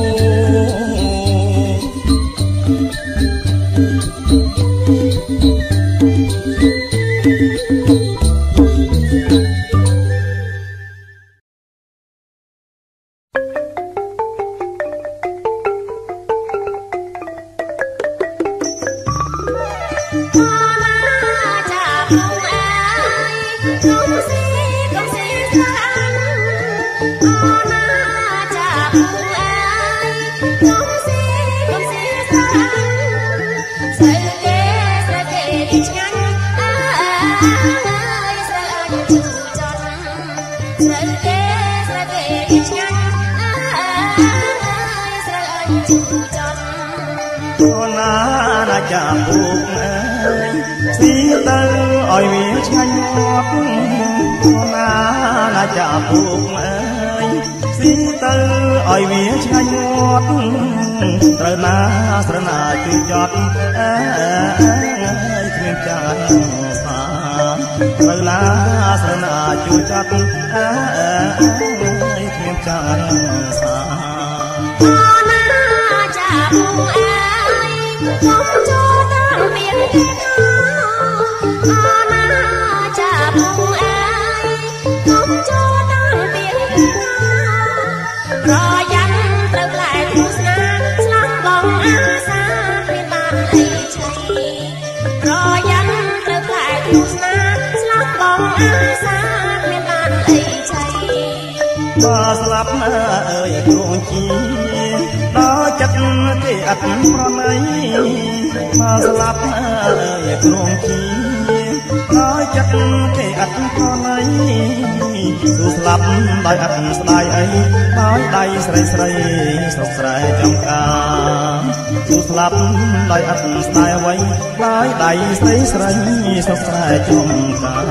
ចាំពុកអើយស៊ីទៅឲ្យវាឆ្ងាញ់ងាប់ណាចាំពុកអើយស៊ីទៅឲ្យវាឆ្ងាញ់ងាប់ត្រូវណាស្រណាជួយចត់អើយគ្មានចានសាត្រូវណាស្រណាជួយចត់អើយគ្មានចានសាចាំពុកអើយខ្ញុំចូលតាមមានគេអូណាចាប់ពុកអើយខ្ញុំចូលតាមមានគេប្រយ័ត្នត្រូវខ្លែងទស្សនាស្លាប់បងអាសាគ្មានបានអីឆៃប្រយ័ត្នត្រូវខ្លែងទស្សនាស្លាប់បងអាសាគ្មានបានអីឆៃបើស្លាប់អើយគ្រូជីដល់ចិត្តគេអត់ប្រណីបើស្លាប់អើយគ្រូជីដល់ចិត្តគេអត់ប្រណីទូស្លាប់ដោយអត់ស្ដាយអីដោយដៃស្រីស្រីស្រុកស្រែចំការទូស្លាប់ដោយអត់ស្ដាយអ្វីដោយដៃស្រីស្រីស្រុកស្រែចំការ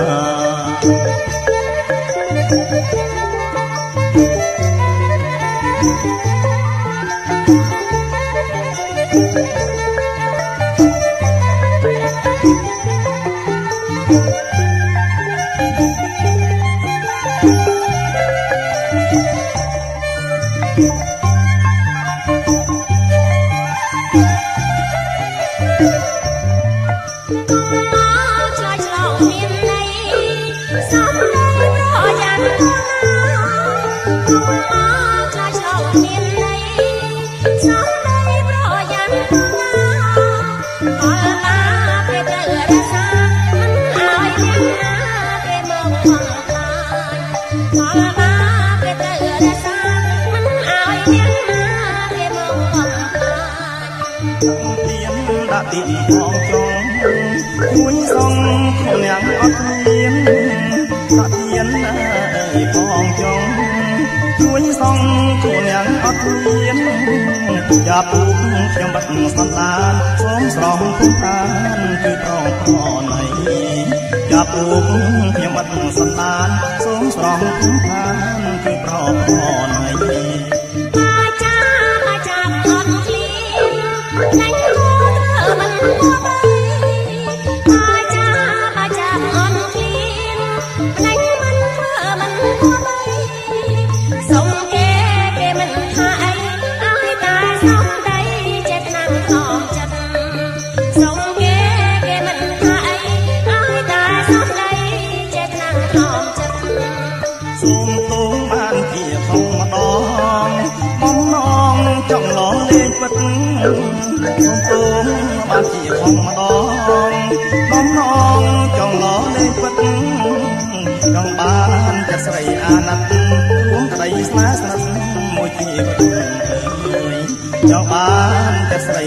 ទីផងចង់ជួយសងខ្លួនយ៉ាងអត់មានតាទៀនអើយផងចង់ជួយសងខ្លួនយ៉ាងអត់មានយ៉ាពុកខ្ញុំបាត់សន្តានសូមស្រស់ពុកតានជួយប្រងប្រណីយ៉ាពុកខ្ញុំបាត់សន្តានសូមស្រស់ពុកតានជួយប្រងប្រណីបាចាអត់ឃ្លៀងណៃមិនគួរបីបាចាអត់ឃ្លៀងណៃមិនគួរបីសុំគេមិនថាអីឲ្យតែសុំដីចិត្តណាំខំចិត្តសុំគេមិនថាអីឲ្យតែសុំដីចិត្តណាំខំចិត្តសូមទូងបានជាធំម្ដងបំណងចង់ឡងលេងពិតសូមទូងបានជាធំម្ដងបំណងចង់ឡងលេងពិតចង់បានចិត្តស្រីអាណិតរួមក្តីស្នេហ៍ស្និទ្ធមួយជីវិតចង់បានចិត្តស្រីអាណិត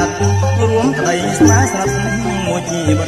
ណិតរួមក្តីស្នេហ៍ស្រាប់មួយជីវិត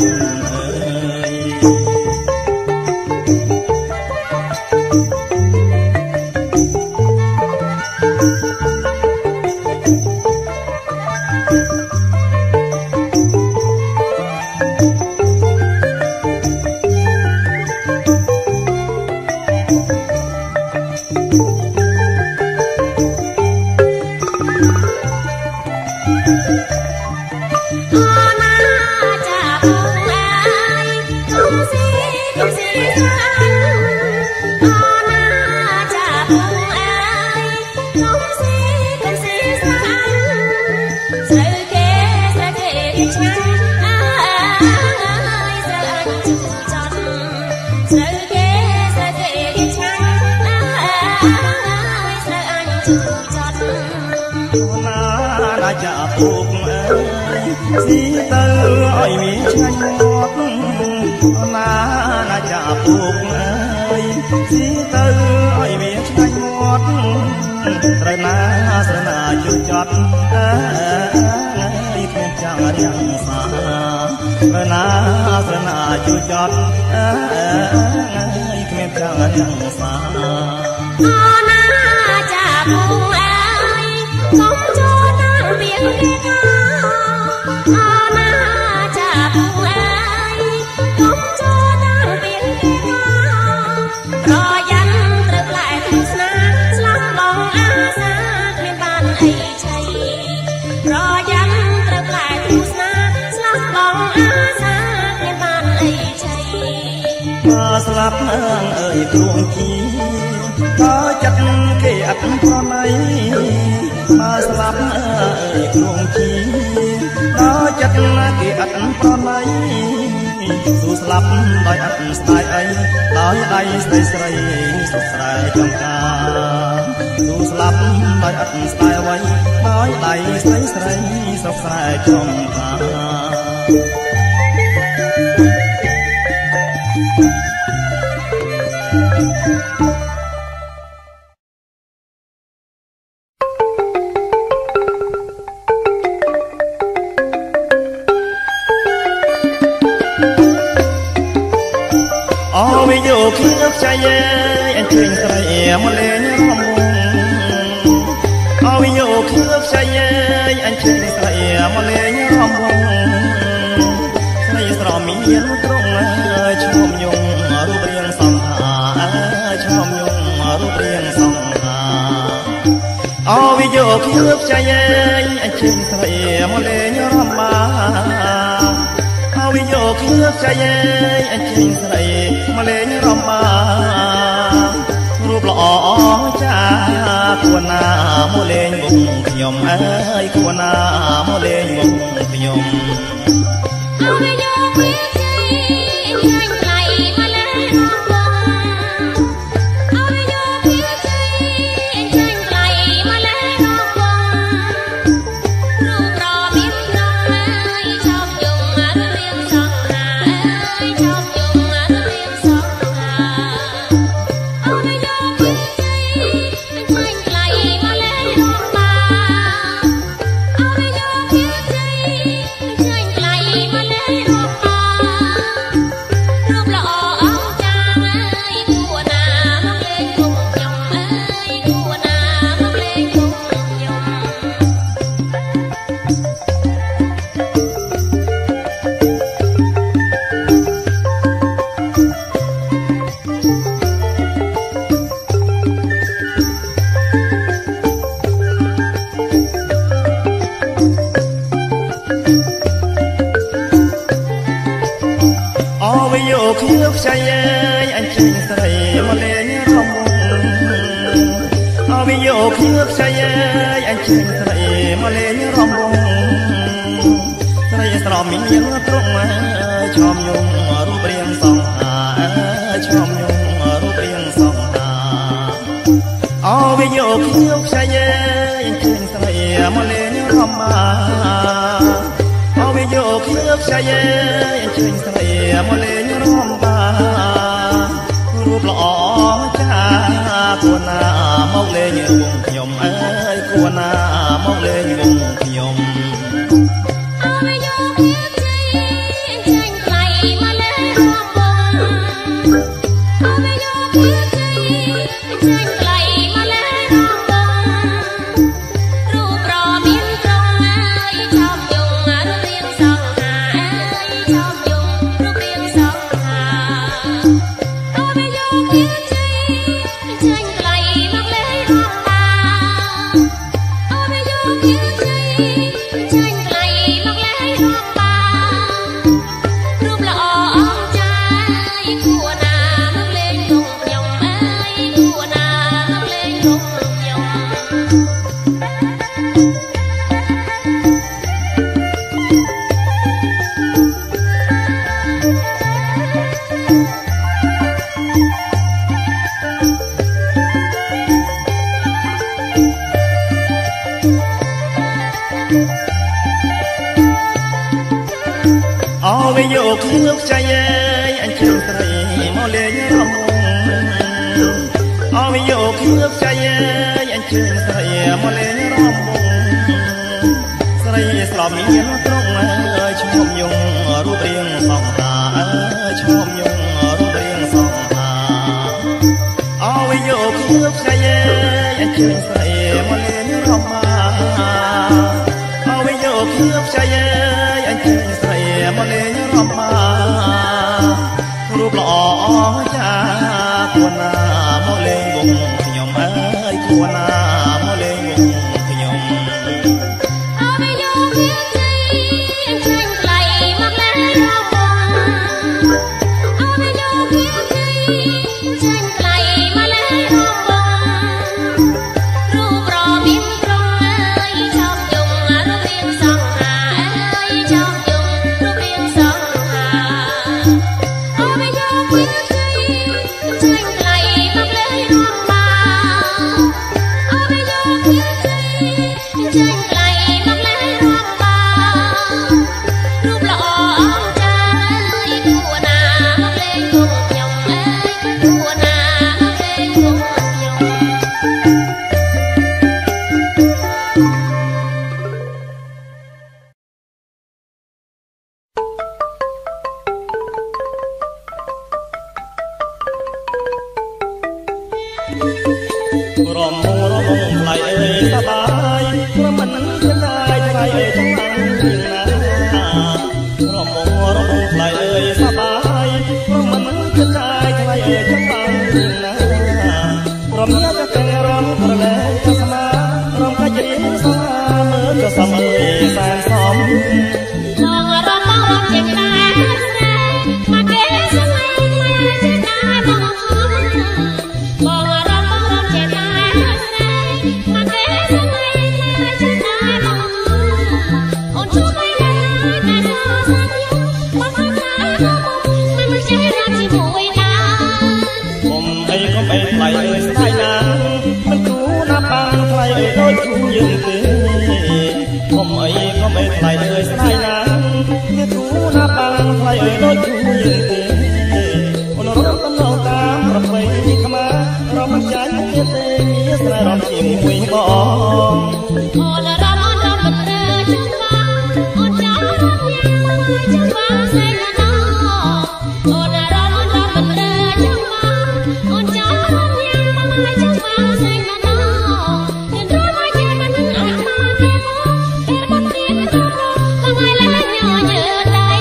ស៊ីទៅឲ្យមានឆ្ងាញ់មាត់ណាចាប់ពុកអើយស៊ីទៅឲ្យមានឆ្ងាញ់មាត់ត្រូវណាស្រណាជួយចត់អើយគ្មានចាំរៀងសាត្រូវណាស្រណាជួយចត់អើយគ្មានចាំរៀងសាអូណាចាប់ពុកអើយកុំចូលតាមវាគេអូណាចាប់ពុកអើយកុំចូលតាមវាគេប្រយ័ត្នត្រូវផ្លែទស្សនាស្លាប់បងអាសាគ្មានបានអីឆៃប្រយ័ត្នត្រូវផ្លែទស្សនាស្លាប់បងអាសាគ្មានបានអីឆៃស្លាប់អើយគ្រួងជីបើចិត្តគេអត់ប្រណីបើស្លាប់អើយគ្រួងជីបើចិត្តគេអត់ប្រណីស៊ូស្លាប់ដោយអត់ស្ដាយអីដោយដៃស្រីស្រីសុខស្រែចំការស៊ូស្លាប់ដោយអត់ស្ដាយអ្វីដោយដៃស្រីស្រីសុខស្រែចំការខៀវใจអញ្ជើញស្រីមកលេងរំវងឲ្យយកខៀវใจអញ្ជើញស្រីមកលេងរំវងស្រីស្រមមានត្រង់ឈ្មោះយងរូបរាងសង្ហាឈ្មោះយងរូបរាងសង្ហាឲ្យយកខៀវใจអញ្ជើញស្រីមកលេងរំបាឲ្យយកខៀវใจអញ្ជើញស្រីមកលេងរំបារូបល្អចាគួរណាមកលេងវងខ្ញុំអើយគួរណាមកលេងវងខ្ញុំឲ្យយកខៀវใจអញ្ជើញថ្លៃមកលេងរំបាឲ្យយកខៀវใจអញ្ជើញថ្លៃមកលេងរំបារូបរមានត្រង់អើយชอบយងរៀងសង្ហាអើយชอบយងរៀងសង្ហាឲ្យយកខៀវใจអញ្ជើញថ្លៃមកលេងរំបាឲ្យយកខៀវใจអញ្ជើញថ្លៃមកលេងរំបារូបល្អអស្ចារ្យអើយគួរណាមកលេងគុំខ្ញុំអើយគួរណាមកលេងគុំខ្ញុំឲ្យយកខៀវใจអញ្ជើញស្រីមកលេងរំវងឲ្យយកខៀវใจអញ្ជើញស្រីមកលេងរំវងស្រីស្រមមានត្រង់ឈ្មោះយងរូបរាងសង្ហាឈ្មោះយងរូបរាងសង្ហាឲ្យយកខៀវใจអញ្ជើញស្រីមកលេងរំបាឲ្យយកខៀវใจអញ្ជើញស្រីមកលេងរំបារូបល្អចាគួរណាមកលេងវងខ្ញុំអើយគួរណាមកលេងវងខ្ញុំវាយកខ្ញុំខ្ចីអញ្ជើញស្រីមកលេងរំវងអោវាយកខ្ញុំខ្ចីអញ្ជើញស្រីមកលេងរំវងស្រីស្លាប់មានត្រង់ឈ្មោះយងរូបរាងសង្ហាឈ្មោះយងរូបរាងសង្ហាអោវាយកខ្ញុំខ្ចីអញ្ជើញស្រីមកលេងរំមាអោវាយកខ្ញុំខ្ចីអញ្ជើញស្រីមកលេងរំមារូបល្អចាគួរណាមកលេងវងខ្ញុំអើយគួរណាមកលេងវងខ្ញុំអោវាយកខ្ញុំខ្ចីអញ្ជើញថ្លៃមកលេងរំមាអោវាយកខ្ញុំខ្ចីអញ្ជើញថ្លៃមកលេងរំមារូបរមានត្រង់អើយឈប់យងរូបរាងសង្ហាអើយឈប់យងរូបរាងសង្ហាអោវាយកខ្ញុំខ្ចីអញ្ជើញថ្លៃមកលេងរំមាអោវាយកខ្ញុំខ្ចីអញ្ជើញថ្លៃមកលេងរំមារូបល្អអស្ចារ្យអើយគួរណាមកលេងវងខ្ញុំអើយគួរណាមកលេងវងខ្ញុំរំមងថ្លៃអើយសបាយព្រមមិនជាដាយថ្លៃអើយចង់បានណារំមងថ្លៃអើយសបាយព្រមមិនជាដាយថ្លៃអើយចង់បានណារំញ៉ាតែរំប្រលែងស្មារំកាច់រៀងស្មាមើលក៏សមអើយសែនសំបងរំជាតែស្រីមកគេស្មីថ្លៃជាតែបងបងរំជាតែស្រីមកគេស្មីថ្លៃជាតែបងអូនជួយឲ្យតែសោសាញ់បងថាមិនមិនចេះរត់ជាមួយណាុំអីក៏មិនថ្លៃអើយស្ដាយណាមិនគូណាបានថ្លៃអើយដូចគូយើងទេុំអីក៏មិនថ្លៃអើយស្ដាយណាមិនគូណាបានថ្លៃអើយដូចគូយើងទេអូនរត់កំណងតាមប្រពៃខ្មែររំមិនចាញ់ទៀតទេមានស្រែរំជាមួយបងអូនរំមិនរើចាំបងអូនចាំរំចាំបងស្រីណាអូនរំមិនរើចាំបងអូនចាំរំចាំបងស្រីណាមានរំមកជាមិនអាក់មកទេមកពេលបាត់ទៀតបងឲ្យលែងញញើដៃ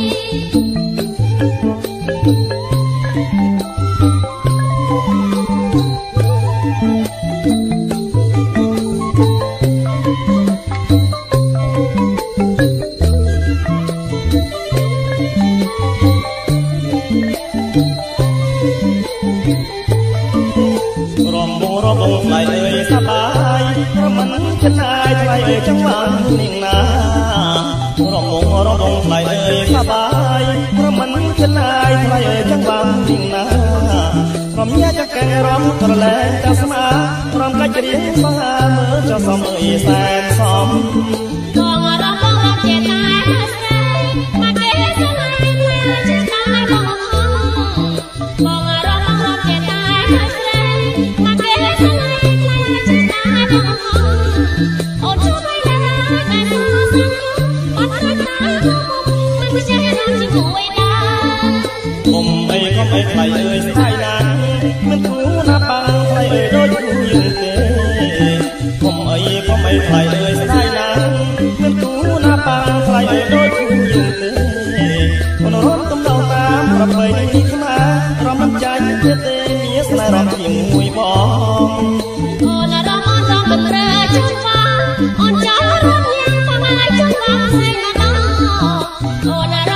រំបងថ្លៃអើយសបាយរំមិនឆ្ងាយថ្លៃអើយចង់បាននាងណារំបងថ្លៃអើយសបាយរំមិនឆ្ងាយថ្លៃអើយចង់បាននាងណារំញ៉ាចកែរំប្រលែងតាស្មារំកាច់រៀងស្មាមើលចសមអើយសែនសំបងរំជាតែស្រីមកគេស្មីថ្លៃជាតែបងបងរំជាតែស្រីមកគេស្មីថ្លៃជាតែបងអូនជួយឲ្យតែសោសាញ់បងថាមិនមិនចេះរត់ជាមួយណាុំអីក៏មិនថ្លៃអើយស្ដាយណាមិនគូណាបានថ្លៃអើយដូចគូយើងទេុំអីក៏មិនថ្លៃអើយស្ដាយណាមិនគូណាបានថ្លៃអើយដូចគូយើងទេអូនរំកំដៅតាមប្រពៃណីខ្មែររំមិនចាញ់ទៀតទេមានស្នេហ៍រំជាមួយបងអូនរំមិនរើចាំបងអូនចាំរំញ៉ាំបងឲ្យចាំបងស្រីណាអូន